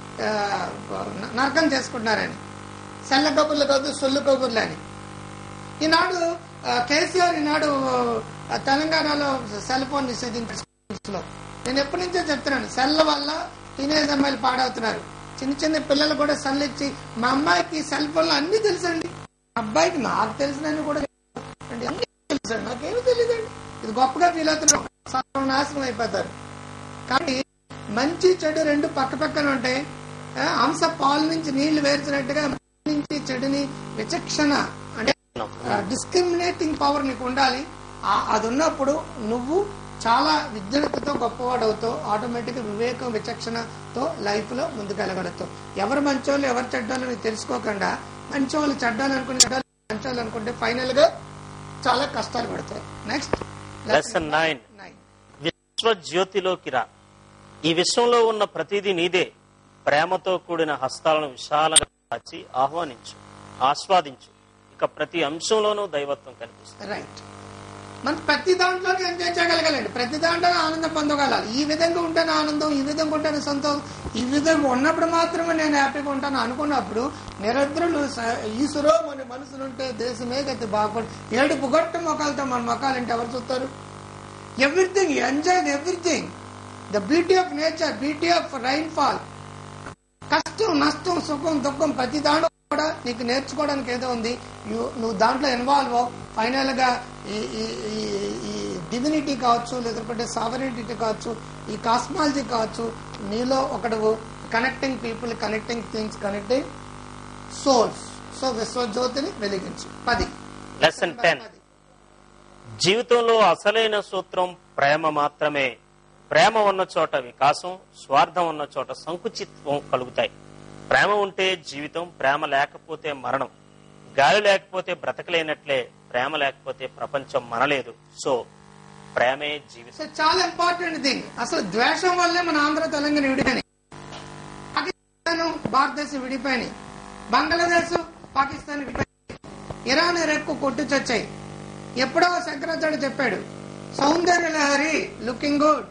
నరకం చేసుకుంటున్నారని. సెల్ల కబుర్లు కాదు సొల్లు కబుర్లు అని. ఈనాడు కేసీఆర్ ఈనాడు తెలంగాణలో సెల్ ఫోన్ నిషేధించలో నేను ఎప్పటి నుంచో చెప్తున్నాను. సెల్ల వల్ల టీనేజ్ అమ్మాయిలు పాడవుతున్నారు. చిన్న చిన్న పిల్లలు కూడా సెల్ ఇచ్చి మా అమ్మాయికి సెల్ ఫోన్లు అన్ని తెలుసండి, అబ్బాయికి నాకు తెలిసినవి కూడా అన్ని తెలుసండి, నాకేమీ తెలియదండి. ఇది గొప్పగా ఫీల్ అవుతున్నారు, సర్వనాశనం అయిపోతారు. కానీ మంచి చెడు రెండు పక్క పక్కన ఉంటాయి. అంశ పాలు నుంచి నీళ్లు వేర్చినట్టుగా నుంచి చెడుని విచక్షణ అంటే డిస్క్రిమినేటింగ్ పవర్ నీకు ఉండాలి. అది ఉన్నప్పుడు నువ్వు చాలా విజ్ఞతతో గొప్పవాడవుతావు. ఆటోమేటిక్ గా వివేకం విచక్షణతో లైఫ్ లో ముందుకెళ్ళగలుగుతావు. ఎవరు మంచోళ్ళు ఎవరు చెడ్డోళ్ళు నీకు తెలుసుకోకుండా మంచోళ్ళు చెడ్డాలు అనుకుని చెడ్డాలు మంచోళ్ళు అనుకుంటే ఫైనల్ గా చాలా కష్టాలు పడతాయి. Next lesson nine. విశ్వ జ్యోతిలోకి రా. ఈ విశ్వంలో ఉన్న ప్రతిదీ నీదే. ప్రేమతో కూడిన హస్తాలను విశాలంగా దాచి ఆహ్వానించు, ఆస్వాదించు. ఇక ప్రతి అంశంలోనూ దైవత్వం కనిపిస్తుంది. రైట్. మనం ప్రతి దాంట్లోనే ఎంజాయ్ చేయగలగాలండి. ప్రతి దాంట్లోనే ఆనందం పొందగలాలి. ఈ విధంగా ఉంటేనే ఆనందం, ఈ విధంగా ఉంటేనే సంతోషం, ఈ విధంగా ఉన్నప్పుడు మాత్రమే నేను హ్యాపీగా ఉంటాను అనుకున్నప్పుడు నిరంతరం ఈశ్వరో మన మనసులుంటే దేశమే గతి బాగుపడి ఏడుపు గొట్ట మొక్కలతో మన మొక్కలంటే ఎవరు చూస్తారు? Everything, enjoy everything. The beauty of nature, beauty of rain fall. కష్టం, నష్టం, సుఖం, దుఃఖం ప్రతి దాంట్లో కూడా నీకు నేర్చుకోవడానికి ఏదో ఉంది. నువ్వు దాంట్లో ఇన్వాల్వ్ అవ్వ. ఫైనల్ గా ఈ డివినిటీ కావచ్చు, లేకపోతే సావరెంటిటీ కావచ్చు, ఈ కాస్మాలజీ కావచ్చు, నీలో ఒకడు connecting people, connecting things, connecting souls. So విశ్వజ్యోతిని వెలిగించు. పది లెసన్ టెన్. జీవితంలో అసలైన సూత్రం ప్రేమ మాత్రమే. ప్రేమ ఉన్న చోట వికాసం, స్వార్థం ఉన్న చోట సంకుచిత్వం కలుగుతాయి. ప్రేమ ఉంటే జీవితం, ప్రేమ లేకపోతే మరణం. గాలి లేకపోతే బ్రతకలేనట్లే, ప్రేమ లేకపోతే ప్రపంచం మనలేదు. సో ప్రేమే జీవితం. చాలా ఇంపార్టెంట్ థింగ్. అసలు ద్వేషం వల్లే మన ఆంధ్ర తెలంగాణ విడిపోయినాయి, పాకిస్తాన్ భారతదేశం విడిపోయినాయి, బంగ్లాదేశ్ పాకిస్తాన్ విడిపోయినాయి, ఇరాన్ ఇరాక్ కొట్టు చచ్చాయి. ఎప్పుడో శంకరాచార్య చెప్పాడు, Soundarya Lahari, looking good,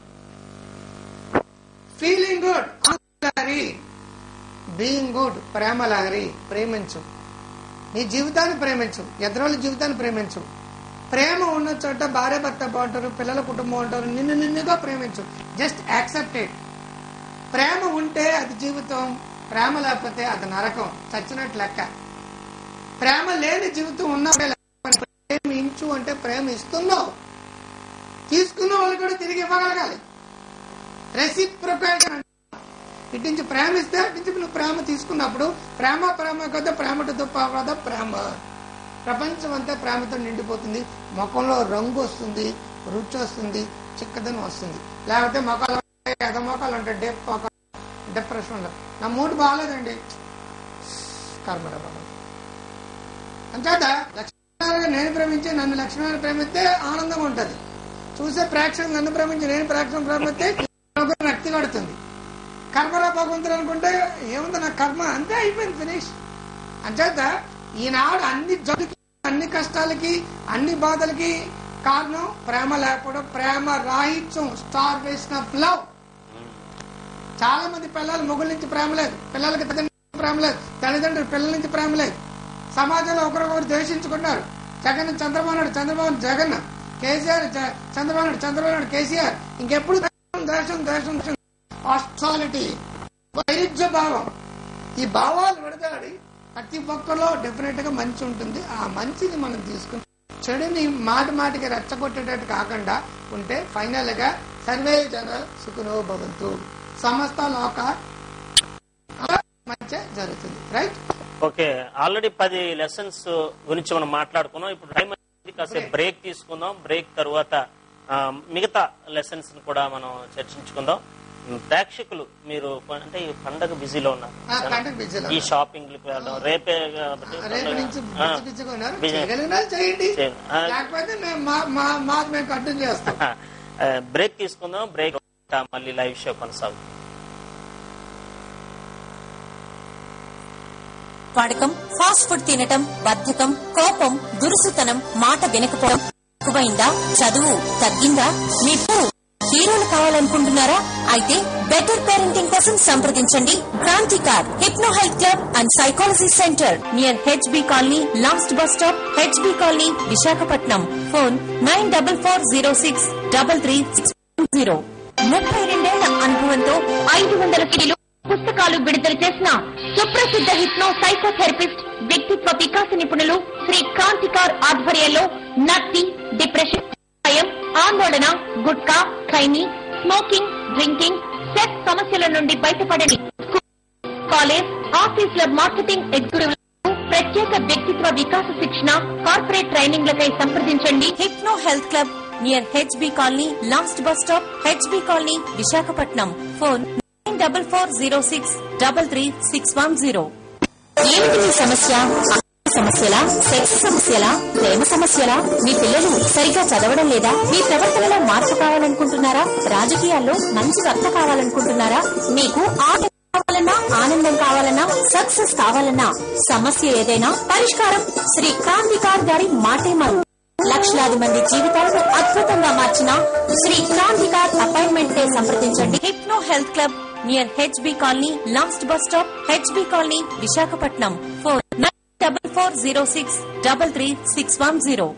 feeling good లహరి, బీయింగ్ గుడ్ ప్రేమ లహరి. ప్రేమించు, నీ జీవితాన్ని ప్రేమించు, ఎదురోళ్ళ జీవితాన్ని ప్రేమించు. ప్రేమ ఉన్న చోట భార్య భర్త బాగుంటారు, పిల్లల కుటుంబం ఉంటారు. నిన్ను నిన్నుగా ప్రేమించు. Just accept it. ప్రేమ ఉంటే అది జీవితం, ప్రేమ లేకపోతే అది నరకం, చచ్చినట్టు లెక్క. ప్రేమ లేని జీవితం ఉన్నప్పుడే ప్రేమించు అంటే ప్రేమ ఇస్తున్నావు, తీసుకున్న వాళ్ళు కూడా తిరిగి ఇవ్వగలగాలి. రెసిప్రొకేషన్. ఇటు నుంచి ప్రేమిస్తే అటు నుంచి నువ్వు ప్రేమ తీసుకున్నప్పుడు ప్రేమ ప్రేమ కదా, ప్రేమతో పావదా ప్రేమ. ప్రపంచం అంతా ప్రేమతో నిండిపోతుంది. ముఖంలో రంగు వస్తుంది, రుచి వస్తుంది, చిక్కదనం వస్తుంది. లేకపోతే మొఖాలు ఎద మొఖాలు ఉంటాయి, డెప్ మొఖాలు, డిప్రెషన్. నా మూడు బాగాలేదండి, కర్మరా బాబా. అంచేత లక్ష్మీనారాయణ నేను ప్రేమించి నన్ను లక్ష్మీనారాయణ ప్రేమిస్తే ఆనందంగా ఉంటది. చూసే ప్రేక్షకులు నన్ను ప్రేమించి నేను ప్రేక్షకులు ప్రేమిస్తే రక్తి కడుతుంది. కర్మరా భగవంతుడు అనుకుంటే ఏముంది, నా కర్మ అంతే అయిపోయింది, ఫినిష్. అంచేత ఈనాడు అన్ని జబ్బులకి, అన్ని కష్టాలకి, అన్ని బాధలకి కారణం ప్రేమ లేకపోవడం, ప్రేమ రాహిత్యం, స్టార్వేషన్ ఆఫ్ లవ్. చాలా మంది పిల్లలు మొగుల నుంచి ప్రేమ లేదు, పిల్లలకి తల్లిదండ్రుల ప్రేమ లేదు, తల్లిదండ్రులు పిల్లల నుంచి ప్రేమ లేదు. సమాజంలో ఒకరొకరు ద్వేషించుకున్నారు. జగన్ చంద్రబాబు నాయుడు, చంద్రబాబు జగన్, కేసీఆర్ చంద్రబాబు నాయుడు, చంద్రబాబు నాయుడు కేసీఆర్. ఇంకెప్పుడు దేశం దేశం హాస్టాలిటీ, వైరుధ్య భావం. ఈ భావాలు విడదలడి ప్రతి ఒక్కరిలో డెఫినెట్ గా మంచి ఉంటుంది. ఆ మంచిని మనం తీసుకుని చెడుని మాటి మాటికి రెచ్చగొట్టేటట్టు కాకుండా ఉంటే ఫైనల్ గా సర్వే జన సుఖనో భవంతు, సమస్త లోక మంచి జరుగుతుంది. రైట్. ఓకే, ఆల్రెడీ పది లెసన్స్ గురించి మనం మాట్లాడుకున్నాం. ఇప్పుడు టైం కాసేపు బ్రేక్ తీసుకుందాం. బ్రేక్ తర్వాత మిగతా లెసన్స్ కూడా మనం చర్చించుకుందాం. ప్రేక్షకులు మీరు అంటే ఈ పండగ బిజీలో ఉన్నారు, ఈ షాపింగ్ వెళ్ళడం రేపే కాబట్టి బ్రేక్ తీసుకుందాం. బ్రేక్ మళ్ళీ లైవ్ షో కొనసాగుతుంది. వాడకం, ఫాస్ట్ ఫుడ్ తినటం, బద్ధకం, కోపం, దురుసుతనం, మాట వినకపోవడం ఎక్కువైందా? చదువు తగ్గిందా? మీకు హీరోలు కావాలనుకుంటున్నారా? అయితే బెటర్ పేరెంటింగ్ కోసం సంప్రదించండి Krantikar hypno health club and psychology centre near HB colony, last bus stop, HB colony, Visakhapatnam. Phone nine double four zero six double three six zero. ముప్పై రెండేళ్ల అనుభవంతో ఐదు వందల కిలో పుస్తకాలు విడుదల చేసిన సుప్రసిద్ధ హిప్నో సైకోథెరపిస్ట్, వ్యక్తిత్వ వికాస నిపుణులు శ్రీ క్రాంతికార్ ఆధ్వర్యంలో నత్తి, డిప్రెషన్, భయం, ఆందోళన, gutka, khaini, smoking, drinking, sex సమస్యల నుండి బయటపడని కాలేజ్, ఆఫీసుల మార్కెటింగ్ ఎగ్జిక్యూటివ్ ప్రత్యేక వ్యక్తిత్వ వికాస శిక్షణ, కార్పొరేట్ ట్రైనింగ్లకై సంప్రదించండి. Hypno health club near HB colony, last bus stop, HB colony, Visakhapatnam. Phone nine double four zero six double three six one zero. ఏమిటి మీ సమస్య? సమస్యలా? సెక్స్ సమస్యలా? ప్రేమ సమస్యలా? మీ పిల్లలు సరిగా చదవడం లేదా? మీ ప్రవర్తనలో మార్పు కావాలనుకుంటున్నారా? రాజకీయాల్లో మంచి వక్త కావాలనుకుంటున్నారా? మీకు ఆట కావాలన్నా, ఆనందం కావాలన్నా, సక్సెస్ కావాలన్నా, సమస్య ఏదైనా పరిష్కారం శ్రీ క్రాంతికార్ గారి మాటే మరు. లక్షలాది మంది జీవితాలను అద్భుతంగా మార్చిన శ్రీ క్రాంతికార్ అపాయింట్మెంట్ డే సంప్రదించండి. Hypno health club near HB colony, last bus stop, HB colony, Visakhapatnam. Phone nine double four zero six double three six one zero.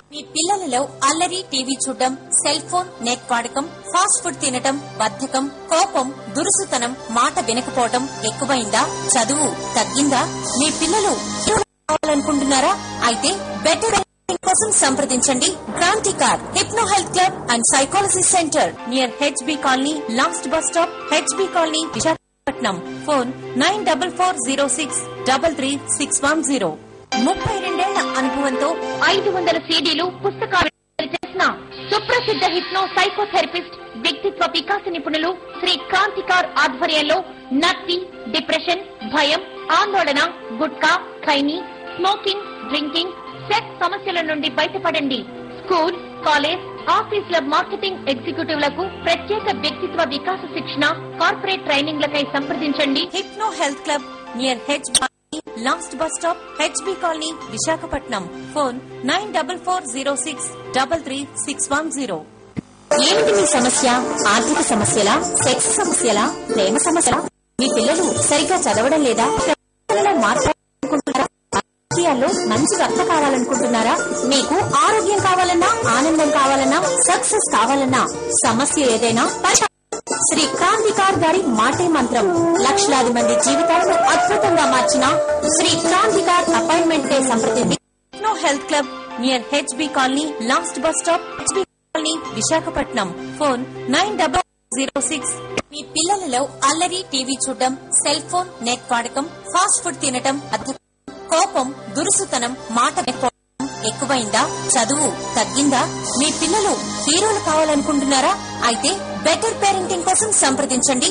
మీ పిల్లలలో అల్లరి, టీవీ చూడడం, సెల్ ఫోన్, నెట్ వాడకం, ఫాస్ట్ ఫుడ్ తినటం, బద్ధకం, కోపం, దురుసుతనం, మాట వినకపోవడం ఎక్కువైందా? చదువు తగ్గిందా? మీ పిల్లలు కావాలనుకుంటున్నారా? అయితే బెటర్ కోసం సంప్రదించండి Krantikar hypno health club and psychology centre near HB colony, last bus stop, HB colony, Visakhapatnam. Phone nine double four zero six double three six one zero. ముప్పై రెండేళ్ల అనుభవంతో ఐదు వందల సీడీలు, పుస్తకాలు చేసిన సుప్రసిద్ధ హిప్నో సైకోథెరపిస్ట్, వ్యక్తిత్వ వికాస నిపుణులు శ్రీ క్రాంతికార్ ఆధ్వర్యంలో నత్తి, డిప్రెషన్, భయం, ఆందోళన, gutka, khaini, smoking, drinking, sex సమస్యల నుండి బయటపడండి. స్కూల్, కాలేజ్, ఆఫీసుల మార్కెటింగ్ ఎగ్జిక్యూటివ్లకు ప్రత్యేక వ్యక్తిత్వ వికాస శిక్షణ, కార్పొరేట్ ట్రైనింగ్లకై సంప్రదించండి. Hypno health club near H last bus stop, HB colony, Visakhapatnam. Phone nine double four zero six double three six one zero. ఏమిటి మీ సమస్య? ఆర్థిక సమస్యలా? సెక్స్ సమస్యలా? ప్రేమ సమస్యలా? మీ పిల్లలు సరిగ్గా చదవడం లేదా? మార్చాలనుకుంటున్నారా? రాజకీయాల్లో మంచి వక్త కావాలనుకుంటున్నారా? మీకు ఆరోగ్యం కావాలన్నా, ఆనందం కావాలన్నా, సక్సెస్ కావాలన్నా, సమస్య ఏదైనా శ్రీ క్రాంతికార్ గారి మాటే మంత్రం. లక్షలాది మంది జీవితాలను అద్భుతంగా మార్చిన శ్రీ క్రాంతికార్ అపాయింట్మెంట్ డే సంప్రదించి hypno health club near HB colony, last bus stop, HB colony, Visakhapatnam. Phone nine double zero six. మీ పిల్లలలో అల్లరి, టీవీ చూడడం, సెల్ ఫోన్, నెట్ వాడకం, ఫాస్ట్ ఫుడ్ తినటం, కోపం, దురుసుతనం, మాట వినకపోవడం ఎక్కువైందా? చదువు తగ్గిందా? మీ పిల్లలు హీరోలు కావాలనుకుంటున్నారా? అయితే బెటర్ పేరెంటింగ్ కోసం సంప్రదించండి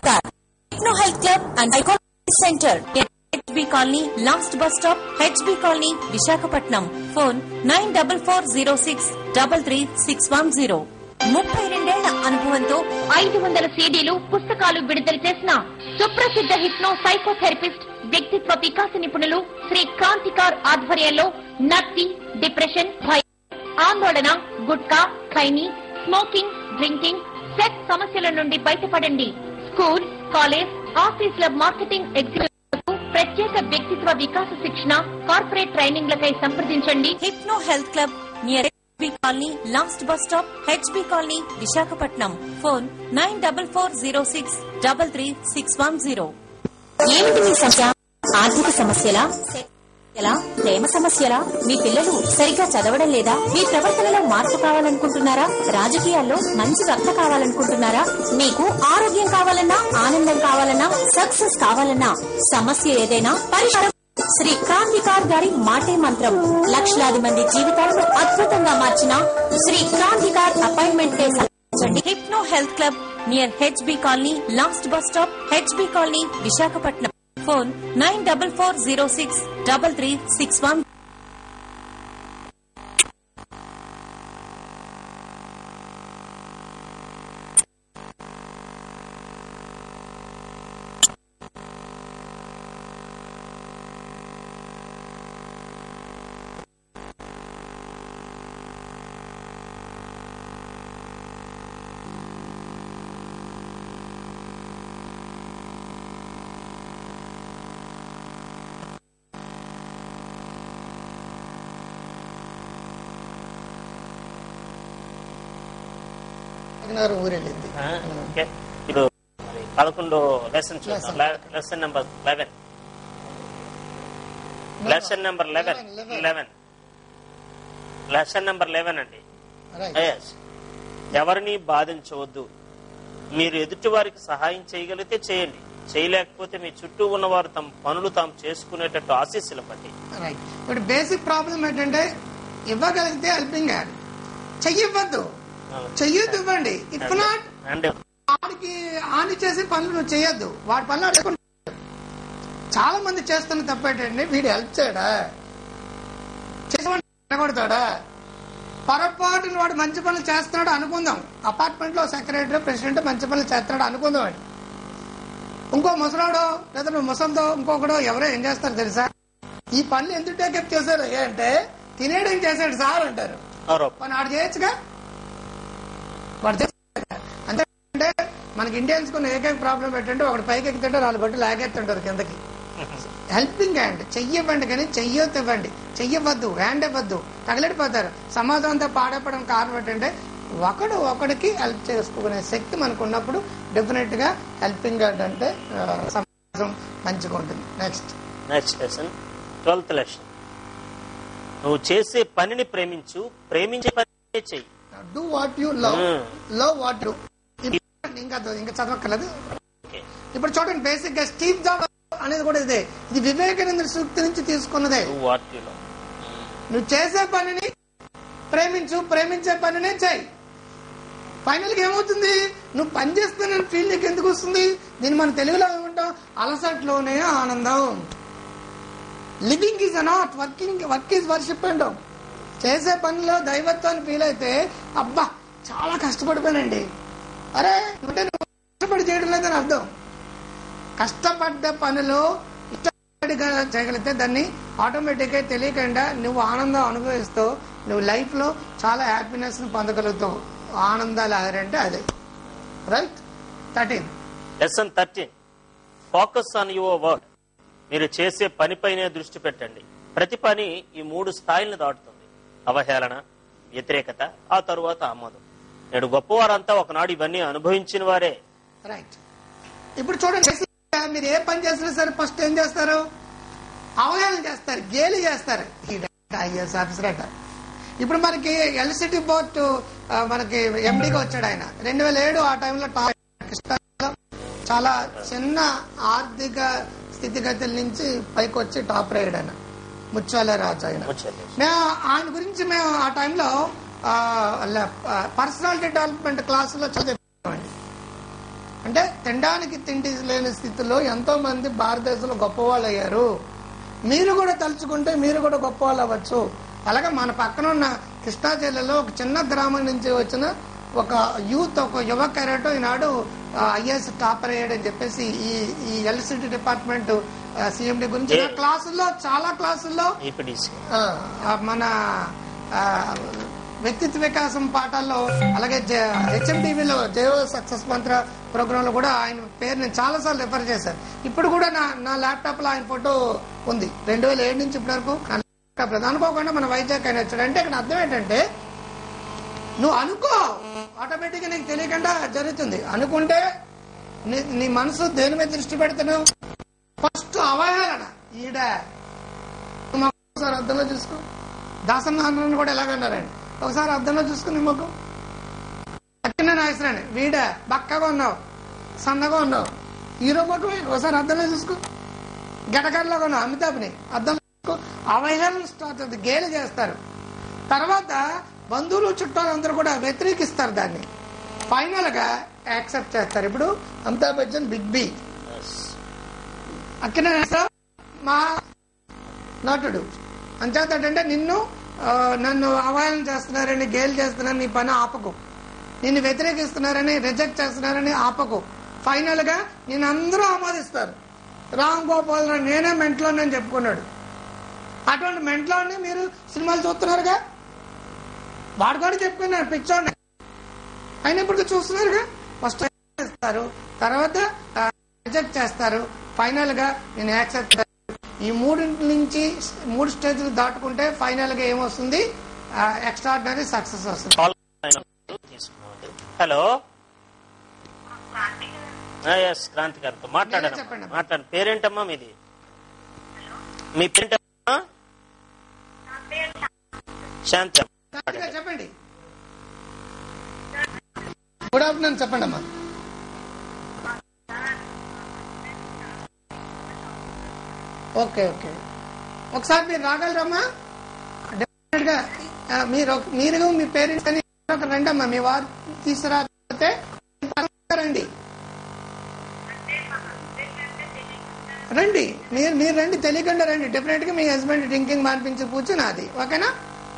hypno health club and psychology centre, HB colony, last bus stop, HB colony, Visakhapatnam. Phone nine double four zero six double three six one zero. ముప్పై రెండేళ్ల అనుభవంతో ఐదు వందల సీడీలు, పుస్తకాలు విడుదల చేసిన సుప్రసిద్ధ హిప్నో సైకోథెరపిస్ట్, వ్యక్తిత్వ వికాస నిపుణులు శ్రీ క్రాంతికార్ ఆధ్వర్యంలో నత్తి, డిప్రెషన్, భయం, ఆందోళన, gutka, khaini, smoking, drinking, sex సమస్యల నుండి బయటపడండి. స్కూల్, కాలేజ్, ఆఫీసుల మార్కెటింగ్ ఎగ్జిక్యూటివ్లకు ప్రత్యేక వ్యక్తిత్వ వికాస శిక్షణ, కార్పొరేట్ ట్రైనింగ్లకై సంప్రదించండి. Hypno health club near HB colony, last bus stop, HB colony, Visakhapatnam. Phone nine double four zero six double three six one zero. ఏమిటి మీ సమస్య? ఆర్థిక సమస్యలా? ఎలా? ప్రేమ సమస్యలా? మీ పిల్లలు సరిగ్గా చదవడం లేదా? మీ ప్రవర్తనలో మార్పు కావాలనుకుంటున్నారా? రాజకీయాల్లో మంచి వక్త కావాలనుకుంటున్నారా? మీకు ఆరోగ్యం కావాలన్నా, ఆనందం కావాలన్నా, సక్సెస్ కావాలన్నా, సమస్య ఏదైనా పరిష్కారం శ్రీ క్రాంతికార్ గారి మాటే మంత్రం. లక్షలాది మంది జీవితాలను అద్భుతంగా మార్చిన శ్రీ క్రాంతికార్ అపాయింట్మెంట్ డే సంప్రదించండి. Hypno health club near HB colony, last bus stop, HB colony, Visakhapatnam. Phone nine double four zero six double three six one. ఊరెళ్ళింది. ఇప్పుడు పదకొండో లెసన్ చూద్దాం. Lesson number eleven lesson number eleven eleven lesson number eleven అండి. ఎవరిని బాధించవద్దు. మీరు ఎదుటి వారికి సహాయం చేయగలిగితే చేయండి, చేయలేకపోతే మీ చుట్టూ ఉన్నవారు తమ పనులు తాము చేసుకునేటట్టు ఆశీస్సులు పట్టి. ఇప్పుడు బేసిక్ ప్రాబ్లం ఏంటంటే ఇవ్వగలిగితే హెల్పింగ్ హ్యాండ్, చెయ్యవద్దు, చెయ్యొద్దు, ఇవ్వండి. ఇఫ్ నాట్ వాడికి హాని చేసే పనులు నువ్వు చేయొద్దు, వాడి పనులు అడుగుకుంటా. చాలా మంది చేస్తున్న తప్పేటండి, వీడు హెల్ప్ చేయడా, చేసేవాడు పొరపాటున వాడు మంచి పనులు చేస్తున్నాడు అనుకుందాం. అపార్ట్మెంట్ లో సెక్రటరీ, ప్రెసిడెంట్ మంచి పనులు చేస్తున్నాడు అనుకుందాం. వాడు ఇంకో ముసలాడో లేదా నువ్వు ముసలితో ఇంకొకడో ఎవరో ఏం చేస్తారు తెలుసా? ఈ పనులు ఎందుకు టేకప్ చేశారు అంటే తినేయడం చేశాడు సార్ అంటారు. పని ఆడు చేయొచ్చుగా, వాడు అంటే మనకి ఇండియన్స్ కొన్ని ఏకైక ప్రాబ్లం ఏంటంటే ఒకటి పైకి ఎక్కుతుంటే నాలుగు గంటలు లాగేస్తుంటారు కిందకి. హెల్పింగ్ హ్యాండ్ చెయ్యవ్వండి, కానీ చెయ్యొద్దు ఇవ్వండి, చెయ్యవద్దు, హ్యాండ్ ఇవ్వద్దు, తగలడిపోతారు. సమాజం అంతా పాడైపోవడం కారణం ఏంటంటే ఒకడు ఒకడికి హెల్ప్ చేసుకునే శక్తి మనకు ఉన్నప్పుడు డెఫినెట్ గా హెల్పింగ్ హ్యాండ్ అంటే సమాజం మంచిగా ఉంటుంది. Next next lesson, twelfth lesson. నువ్వు చేసే పనిని ప్రేమించు, ప్రేమించే పని చెయ్యి. Do what you love, love what you. ఇంకా ఇంకా చదవక్కర్లేదు. ఇప్పుడు చూడండి, బేసిక్ గా స్టీవ్ జాబ్స్ అనేది కూడా ఇదే, ఇది వివేకానంద సూక్తి నుంచి తీసుకున్నదే. నువ్వు చేసే పనిని ప్రేమించు, ప్రేమించే పనినే చెయ్యి. ఫైనల్ గా ఏమవుతుంది, నువ్వు పని చేస్తున్న ఫీల్ నీకు ఎందుకు వస్తుంది? దీన్ని మనం తెలుగులో ఏమంటాం, అలసట్లోనే ఆనందం. Living is an art, working work is worship అంటాం. చేసే పనిలో దైవత్వాన్ని ఫీల్ అయితే అబ్బా చాలా కష్టపడిపోయానండి, అరే అంటే నువ్వు కష్టపడి చేయడం లేదని అర్థం. కష్టపడ్డ పనిలో ఇష్టపడిగా చేయగలిగితే దాన్ని ఆటోమేటిక్ గా తెలియకుండా నువ్వు ఆనందం అనుభవిస్తూ నువ్వు లైఫ్ లో చాలా హ్యాపీనెస్ ను పొందగలుగుతావు. ఆనందాలు అంటే అదే. Right. Thirteen lesson thirteen, focus on your work. మీరు చేసే పనిపైనే దృష్టి పెట్టండి. ప్రతి పని ఈ మూడు స్థాయిలను దాటుతుంది: అవహేళన, వ్యతిరేకత, ఆ తరువాత ఆమోదం. నేడు గొప్పవారంతా ఒకనాడు ఇవన్నీ అనుభవించిన వారే. రైట్. ఇప్పుడు చూడండి, మీరు ఏ పని చేసినా సరే ఫస్ట్ ఏం చేస్తారు? అవహేళన చేస్తారు, గేలి చేస్తారు. ఐఏఎస్ ఆఫీసర్ అంట. ఇప్పుడు మనకి ఎలక్ట్రిసిటీ బోర్డు మనకి ఎండీగా వచ్చాడు ఆయన, రెండు వేల ఏడు ఆ టైంలో చాలా చిన్న ఆర్థిక స్థితిగతుల నుంచి పైకి వచ్చి టాప్ రైడ్ ఆయన, ముచ్చాల రాజు ఆయన. మేము ఆయన గురించి మేము ఆ టైంలో పర్సనాలిటీ డెవలప్మెంట్ క్లాసులో చదివామండి. అంటే తినడానికి తిండి లేని స్థితిలో ఎంతో మంది భారతదేశంలో గొప్పవాళ్ళు అయ్యారు. మీరు కూడా తలుచుకుంటే మీరు కూడా గొప్పవాళ్ళు అవ్వచ్చు. అలాగే మన పక్కన ఉన్న కృష్ణా జిల్లాలో ఒక చిన్న గ్రామం నుంచి వచ్చిన ఒక యూత్, ఒక యువ కెరటో ఈనాడు ఐఏఎస్ టాపర్ అయ్యాడని చెప్పేసి ఈ ఈ ఎలక్ట్రిసిటీ డిపార్ట్మెంట్ సిఎండి గురించి క్లాసుల్లో చాలా క్లాసుల్లో మన వ్యక్తిత్వ వికాసం పాఠాల్లో, అలాగే హెచ్ఎం టీవీలో జయో సక్సెస్ మంత్ర ప్రోగ్రామ్ లో కూడా ఆయన పేరు నేను చాలా సార్లు రిఫర్ చేశాను. ఇప్పుడు కూడా నా నా ల్యాప్టాప్ లో ఆయన ఫోటో ఉంది. రెండు వేల ఏడు నుంచి ఇప్పటి వరకు నా ల్యాప్టాప్ లో. అనుకోకుండా మన వైజాగ్ ఆయన వచ్చాడు. అంటే ఇక్కడ అర్థం ఏంటంటే నువ్వు అనుకో, ఆటోమేటిక్ గా నీకు తెలియకుండా జరుగుతుంది. అనుకుంటే నీ మనసు దేని మీద దృష్టి పెడుతున్నావు? ఫస్ట్ అవహేళన. ఈడ ఒకసారి అర్థంలో చూసుకో. దాసనారాయణ కూడా ఎలాగన్నారండి, ఒకసారి అర్థంలో చూసుకుని ముఖం అట్టిన నాయసరాని, వీడ బక్కగా ఉన్నావు, సన్నగా ఉన్నావు, హీరో ముఖం ఒకసారి అర్థంలో చూసుకో. గడగడలాగా ఉన్నావు, అమితాబ్ని అర్థంలో చూసుకో. అవహేళన స్టార్ట్ అవుతుంది, గేలి చేస్తారు. తర్వాత బంధువులు చుట్టాలు అందరూ కూడా వ్యతిరేకిస్తారు దాన్ని. ఫైనల్ గా యాక్సెప్ట్ చేస్తారు. ఇప్పుడు అమితాబ్ బచ్చన్ బిగ్ బి, అక్కిన మా నటుడు అంచేతంటే నిన్ను నన్ను అవహేళన చేస్తున్నారని, గేలు చేస్తున్నారని నీ పని ఆపకు, నిన్ను వ్యతిరేకిస్తున్నారని, రిజెక్ట్ చేస్తున్నారని ఆపకు. ఫైనల్ గా నేను అందరూ ఆమోదిస్తారు. రామ్ గోపాల్ నేనే మెంట్లోనే చెప్పుకున్నాడు. అటువంటి మెంట్లోనే మీరు సినిమాలు చూస్తున్నారుగా. వాడు కూడా చెప్పుకున్నాడు పిచ్చోడిని, అయినప్పుడు చూస్తున్నారుగా. ఫస్ట్ చేస్తారు, తర్వాత రిజెక్ట్ చేస్తారు, ఫైనల్ గా నేను యాక్సెప్ట్. ఈ మూడింటి నుంచి మూడు స్టేజ్లు దాటుకుంటే ఫైనల్ గా ఏమొస్తుంది? ఎక్స్ట్రాడినరీ సక్సెస్ వస్తుంది. హలో, క్రాంతి గారితో మాట్లాడండి. చెప్పండి, మాట్లాడండి. పేరేంటమ్మా మీది? మీ పేరేంటమ్మా? శాంతి. చెప్పండి. Good afternoon. చెప్పండి అమ్మా. ఓకే ఓకే ఒకసారి మీరు రాగలరమ్మా? డెఫినెట్ గా మీరు మీరు మీ పేరెంట్స్ అని రండి అమ్మా. మీ వారు తీసుకురాకపోతే రండి రండి మీరు మీరు రండి, తెలియకుండా రండి. డెఫినెట్ గా మీ హస్బెండ్ డ్రింకింగ్ మానిపించి కూర్చొని అది ఓకేనా?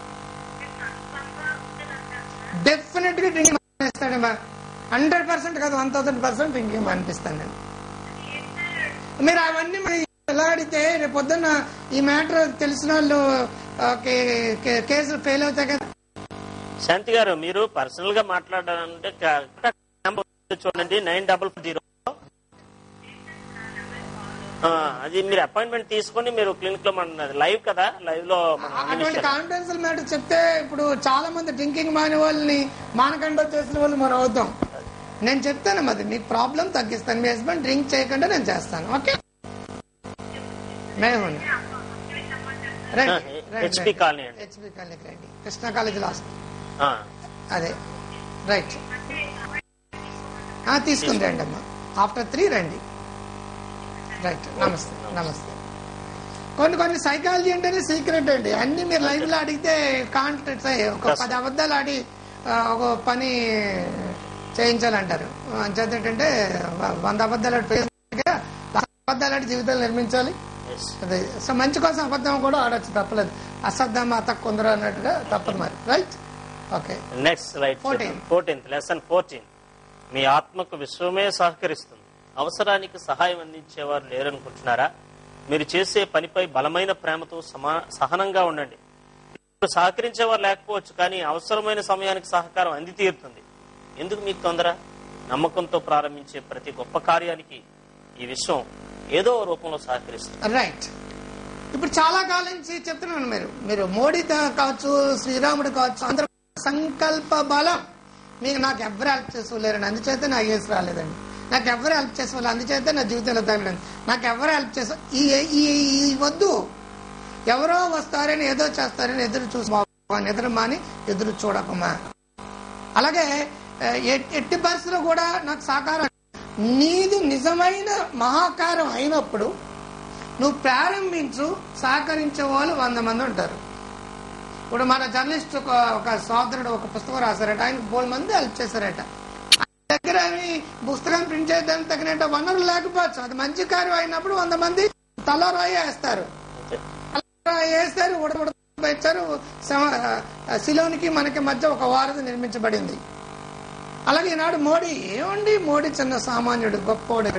డెఫినెట్ గా డ్రింకింగ్ మానిస్తాడమ్మా. హండ్రెడ్ పర్సెంట్ కాదు, వన్ థౌసండ్ పర్సెంట్ డ్రింకింగ్ మానిపిస్తాను నేను. మీరు అవన్నీ ఎలా అడిగితే రేపు పొద్దున్న ఈ మ్యాటర్ తెలిసిన వాళ్ళు కేసులు ఫెయిల్ అవుతాయి కదా. శాంతి గారు, మీరు పర్సనల్ గా మాట్లాడాలంటే చూడండి, నైన్ డబల్ జీరో అది మీరు అపాయింట్మెంట్ తీసుకొని మీరు క్లినిక్ లో మన లైవ్ కదా, లైవ్ లో అటువంటి కాన్ఫిడెన్షియల్ మ్యాటర్ చెప్తే ఇప్పుడు చాలా మంది డ్రింకింగ్ మానే వాళ్ళని మానకుండా చేసిన వాళ్ళు మనం అవుతాం. నేను చెప్తాను మరి మీకు ప్రాబ్లం తగ్గిస్తాను, మీ హస్బెండ్ డ్రింక్ చేయకుండా నేను చేస్తాను. ఓకే మేము హెచ్పి కాలనీ హెచ్పి కాలనీకి రండి, కృష్ణా కాలేజ్ లాస్ట్ అదే రైట్ తీసుకుని రండి అమ్మా, ఆఫ్టర్ త్రీ రండి. రైట్ నమస్తే నమస్తే. కొన్ని కొన్ని సైకాలజీ అంటేనే సీక్రెట్ అండి, అన్ని మీరు లైవ్ లో అడిగితే కాంట్ ఒక పది అబద్ధాలు ఆడి ఒక పని చేయించాలంటారు. అంచేత ఏంటంటే వంద అబద్ధాలు ఆడి అబద్ధాలు ఆడి జీవితాలు నిర్మించాలి. అదే సో మంచి కోసం అబద్ధం కూడా ఆడచ్చు, తప్పలేదు. అసద్ధం అత కొందరు అన్నట్టుగా తప్పదు మరి. Right okay next right fourteenth lesson fourteen. మీ ఆత్మకు విశ్వమే సహకరిస్తుంది, అవసరానికి సహాయం అందించేవారు లేరనుకుంటున్నారా? మీరు చేసే పనిపై బలమైన ప్రేమతో సమా సహనంగా ఉండండి. ఇప్పుడు సహకరించేవారు లేకపోవచ్చు, కానీ అవసరమైన సమయానికి సహకారం అంది తీరుతుంది. ఎందుకు మీకు తొందర? నమ్మకంతో ప్రారంభించే ప్రతి గొప్ప కార్యానికి ఈ విశ్వం ఏదో రూపంలో సహకరిస్తుంది. రైట్ ఇప్పుడు చాలా కాలం నుంచి చెప్తున్నాను, మీరు మీరు మోడీ కావచ్చు, శ్రీరాముడు కావచ్చు, అందరూ సంకల్ప బలం. మీకు నాకు ఎవరు హెల్ప్ చేసుకోలేరండి, అందుచేత నా ఐఏఎస్ రాలేదండి. నాకు ఎవరు హెల్ప్ చేసుకోవాలి, అందుచేత నా జీవితంలో తగ్గలేదు. నాకు ఎవరు హెల్ప్ చేసా ఈ వద్దు, ఎవరో వస్తారని ఏదో చేస్తారని ఎదురు చూసి ఎదురు మాని ఎదురు చూడకమా. అలాగే ఎట్టి పరిస్థితుల్లో కూడా నాకు సహకారం, నీది నిజమైన మహాకారం అయినప్పుడు నువ్వు ప్రారంభించు, సహకరించే వాళ్ళు వంద మంది ఉంటారు. ఇప్పుడు మన జర్నలిస్ట్ ఒక సోదరుడు ఒక పుస్తకం రాశారట, ఆయనకు మూడు మంది హెల్ప్ చేశారట. దగ్గర పుస్తకం ప్రింట్ చేయడానికి తగినట్టు వనరులు లేకపోవచ్చు, అది మంచి కార్యం అయినప్పుడు వంద మంది తలరాయి వేస్తారు వేస్తారు ఉడబెచ్చారు. సిలోనికి మనకి మధ్య ఒక వారధి నిర్మించబడింది. అలాగే ఈనాడు మోడీ ఏమండి, మోడీ చిన్న సామాన్యుడు, గొప్పోడు.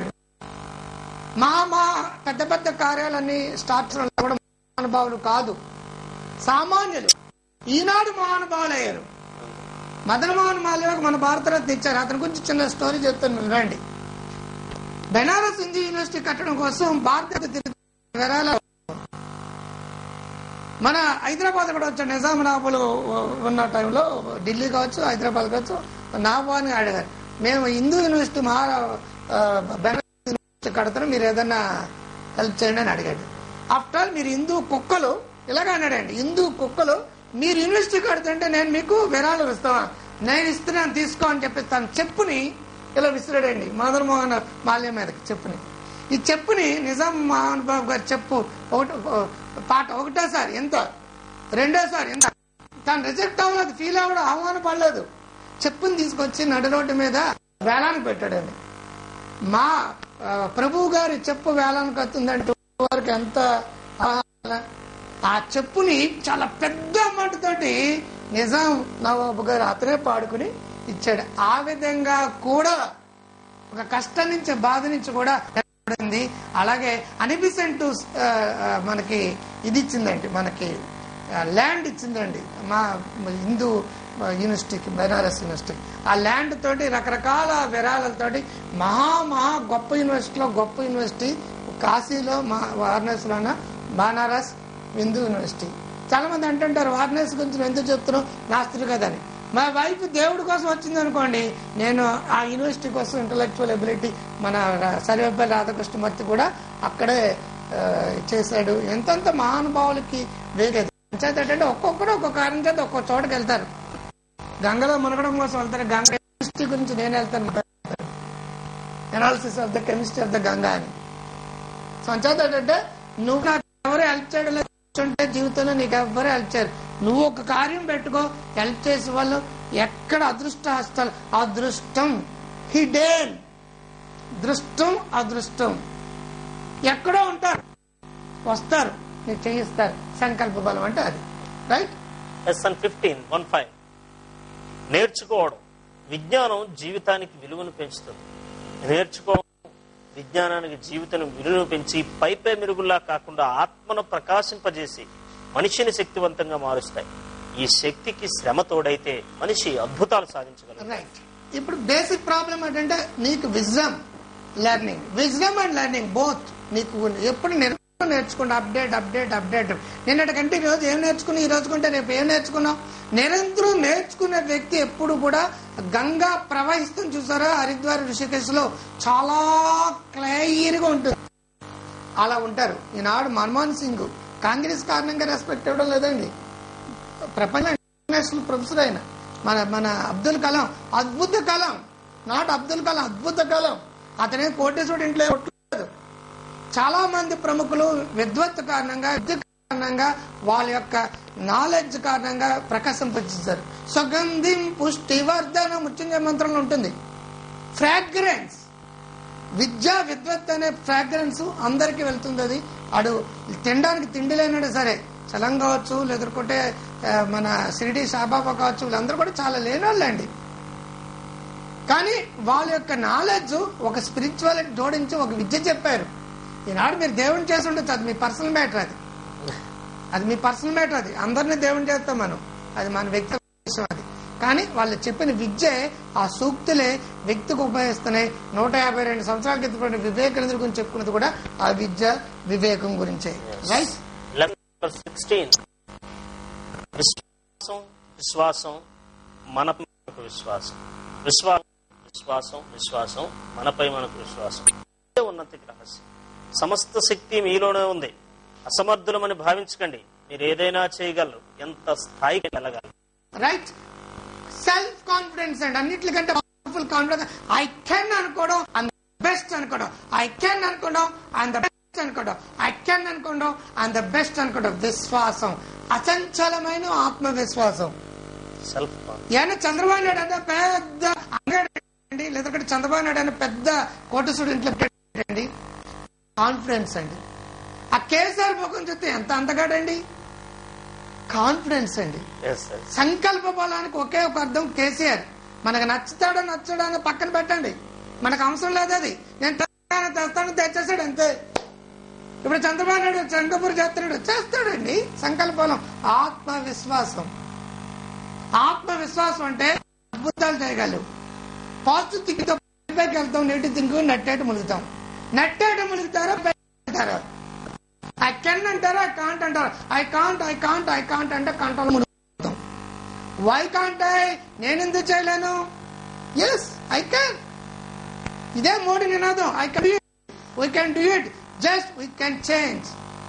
మా మా పెద్ద పెద్ద కార్యాలన్నీ స్టార్ట్ కూడా మహానుభావులు కాదు, సామాన్యులు. ఈనాడు మహానుభావులు అయ్యారు. మదన్ మోహన్ మాల్యాకు మన భారతరత్న ఇచ్చారు. అతని గురించి చిన్న స్టోరీ చెప్తాను రండి. బెనారస్ హిందూ యూనివర్సిటీ కట్టడం కోసం భారతీయ మన హైదరాబాద్ కూడా వచ్చాడు. నిజాం నవాబులు ఉన్న టైంలో ఢిల్లీ కావచ్చు, హైదరాబాద్ కావచ్చు, నవాబు అని అడిగారు, మేము హిందూ యూనివర్సిటీ మహా బెనారస్ యూనివర్సిటీ కడతాం, మీరు ఏదన్నా హెల్ప్ చేయండి అని అడిగాడు. ఆఫ్టర్ ఆల్ మీరు హిందూ కుక్కలు ఇలాగ అన్నాడండి, హిందూ కుక్కలు మీరు యూనివర్సిటీ కడుతుంటే నేను మీకు విరాళం ఇస్తావా, నేను ఇస్తున్నాను తీసుకో అని చెప్పిస్తాను. చెప్పుని ఇలా విసిరాడండి మదన్ మోహన్ మాల్యం మీదకి. చెప్పుని ఈ చెప్పుని నిజాం మోహన్ బాబు గారు చెప్పు ఒకటి పాట ఒకటోసారి ఎంత, రెండోసారి ఎంత, తను రిజెక్ట్ అవ్వలేదు, ఫీల్ అవ్వడం, ఆహ్వానం పడలేదు. చెప్పుని తీసుకొచ్చి నడి రోడ్డు మీద వేలానికి పెట్టాడండి. మా ప్రభువు గారి చెప్పు వేలానికి వస్తుందంటే వారికి ఎంత ఆ చెప్పుని చాలా పెద్ద అమౌంట్ తోటి నిజాం నవాబు గారు అతనే పాడుకుని ఇచ్చాడు. ఆ విధంగా కూడా ఒక కష్టం నుంచి బాధ నుంచి కూడా అలాగే అనిబిసెంట్ మనకి ఇది ఇచ్చిందండి, మనకి ల్యాండ్ ఇచ్చిందండి మా హిందూ యూనివర్సిటీకి, బెనారస్ యూనివర్సిటీకి. ఆ ల్యాండ్ తోటి రకరకాల విరాళాలతోటి మహా మహా గొప్ప యూనివర్సిటీలో గొప్ప యూనివర్సిటీ కాశీలో మా వారణాసిలోన బనారస్ హిందూ యూనివర్సిటీ. చాలా మంది అంటుంటారు వారణాసి గురించి ఎందుకు చెప్తున్నాం, నాస్తికులు కదని. మా వైఫ్ దేవుడి కోసం వచ్చింది అనుకోండి, నేను ఆ యూనివర్సిటీ కోసం ఇంటలెక్చువల్ ఎబిలిటీ మన సర్వేపల్లి రాధాకృష్ణమూర్తి కూడా అక్కడే చేశాడు. ఎంతంత మహానుభావులకి వేరేది చేతంటే ఒక్కొక్కరు ఒక్కొక్క కారణం చేత ఒక్కొక్క చోటకి వెళ్తారు. గంగలో మునగడం కోసం వెళ్తారు. గంగ కెమిస్ట్రీ గురించి నేను వెళ్తాను, analysis of the chemistry of the Ganga అని. సో అంచేతంటే నువ్వు నాకు ఎవరు హెల్ప్ చేయడం లేదు, జీవితంలో నీకు ఎవ్వరూ హెల్ప్ చేయరు. నువ్వు ఒక కార్యం పెట్టుకో, హెల్ప్ చేసే వాళ్ళు ఎక్కడ అదృష్ట హస్తాలు, అదృష్టం హిడెన్, దృష్టం అదృష్టం ఎక్కడో ఉంటారు, వస్తారు, నీకు చేయిస్తారు. సంకల్ప బలం అంటే అది. Right lesson fifteen one five. నేర్చుకోవడం విజ్ఞానం జీవితానికి విలువను పెంచుతుంది. నేర్చుకోవడం విజ్ఞానానికి జీవితం విలువను పెంచి పైపై మెరుగుల్లా కాకుండా ఆత్మను ప్రకాశింపజేసి మనిషిని శక్తివంతంగా మారుస్తాయి. ఈ శక్తికి శ్రమ తోడైతే మనిషి అద్భుతాలు సాధించగలరు. రైట్ ఇప్పుడు బేసిక్ ప్రాబ్లం ఏంటంటే నీకు wisdom learning, wisdom and learning both మీకు ఎప్పుడు నిరంతరం నేర్చుకోండి. Update update update. నిన్నటి కంటే ఈ రోజు ఏం నేర్చుకుని, ఈ రోజు కంటే రేపు ఏం నేర్చుకున్నాం. నిరంతరం నేర్చుకునే వ్యక్తి ఎప్పుడు కూడా గంగా ప్రవహిస్తుంది చూసారా, హరిద్వార్ ఋషికేశ్ లో చాలా క్లియర్ గా ఉంటుంది. అలా ఉంటారు. ఈనాడు మన్మోహన్ సింగ్ కాంగ్రెస్ కారణంగా రెస్పెక్ట్ ఇవ్వడం లేదండి. ప్రపంచ ఇంటర్నేషనల్ ప్రొఫెసర్ అయిన మన మన అబ్దుల్ కలాం, అద్భుత కలాం, నాట్ అబ్దుల్ కలాం, అద్భుత కలాం. అతనే కోటేశ్వరుడు ఇంట్లో కొట్టలేదు. చాలా మంది ప్రముఖులు విద్వత్ కారణంగా, విద్య కారణంగా, వాళ్ళ యొక్క నాలెడ్జ్ కారణంగా ప్రకాశింపజేశారు. సుగంధిం పుష్టివర్ధన మృత్యుంజయ మంత్రంలో ఉంటుంది. ఫ్రాగ్రెన్స్, విద్య విద్వత్ అనే ఫ్రాగ్రెన్స్ అందరికి వెళ్తుంది. అది అడు తినడానికి తిండి లేనాడు సరే, చలం కావచ్చు, లేదంటే మన షిరిడి సాయిబాబా కావచ్చు, వీళ్ళందరూ కూడా చాలా లేనోళ్ళండి. కానీ వాళ్ళ యొక్క నాలెడ్జ్ ఒక స్పిరిచువాలిటీ జోడించి ఒక విద్య చెప్పారు. ఈనాడు మీరు దేవుని చేసి ఉండొచ్చు, అది మీ పర్సనల్ మ్యాటర్. అది అది మీ పర్సనల్ మ్యాటర్. అది అందరినీ దేవుని చేస్తాం మనం, అది మన వ్యక్తిగత విషయం. అది కానీ వాళ్ళు చెప్పిన విద్యే, ఆ సూక్తులే వ్యక్తికి ఉపయోగిస్తున్నాయి. నూట యాభై రెండు సంవత్సరాల క్రితం వివేకానంద గురించి చెప్పుకున్నది కూడా ఆ విద్య వివేకం గురించే. రైట్. విశ్వాసం విశ్వాసం మనపై మనకు విశ్వాసం, విశ్వాసం విశ్వాసం విశ్వాసం మనపై మనకు విశ్వాసం. ఉన్నతికి రహస్యం. సమస్త శక్తి మీలోనే ఉంది. అసమర్థులమని భావించకండి. మీరు ఏదైనా చేయగలరు. ఎంత స్థాయికి వెళ్ళగలరు. రైట్. సెల్ఫ్ కాన్ఫిడెన్స్ అండ్ అన్నిటికంటే పవర్ఫుల్ కాన్ఫిడెన్స్. ఐ కెన్ అనుకోవడం, అండ్ బెస్ట్ అనుకోవడం. ఐ కెన్ అనుకోవడం, అండ్ ద బెస్ట్ అనుకోవడం. ఐ కెన్ అనుకోవడం, అండ్ ద బెస్ట్ అనుకోవడం. విశ్వాసం, అచంచలమైన ఆత్మవిశ్వాసం. సెల్ఫ్ ఏమన్నా చంద్రబాబు నాయుడు అంటే పెద్ద అండి, లేదంటే చంద్రబాబు నాయుడు అనే పెద్ద కోటేశ్వరుడు ఇంట్లో పెట్టండి. కాన్ఫిడెన్స్ అండి. ఆ కేసీఆర్ ముఖం చూస్తే ఎంత అందగాడండి. కాన్ఫిడెన్స్ అండి. సంకల్ప బలానికి ఒకే ఒక అర్థం కేసీఆర్. మనకు నచ్చుతాడో నచ్చడో అని పక్కన పెట్టండి, మనకు అవసరం లేదు. అది నేను తెస్తాను తెచ్చేసాడు అంతే. ఇప్పుడు చంద్రబాబు నాయుడు చంద్రపూర్ చేస్తున్నాడు, చేస్తాడండి. సంకల్పబలం, ఆత్మవిశ్వాసం. ఆత్మవిశ్వాసం అంటే అద్భుతాలు చేయగలరు. పాజిటివ్ థింకింగ్ తో పైకి వెళ్తాం, నెగిటివ్ థింకింగ్ నట్టేట ములుగుతాం. నట్టేట ములుగుతారా పెడతారా? ఐ కెన్ అంటారా, ఐ కాంట్ అంటారా? I can't I can't I can't అంటే కంట్రోల్ ములుగుతాం. వై కాంట్ ఐ, నేను ఎందుకు చేయలేను? Yes I can. ఇదే మోడీ నినాదం. I can do it, we can do it, just we can change.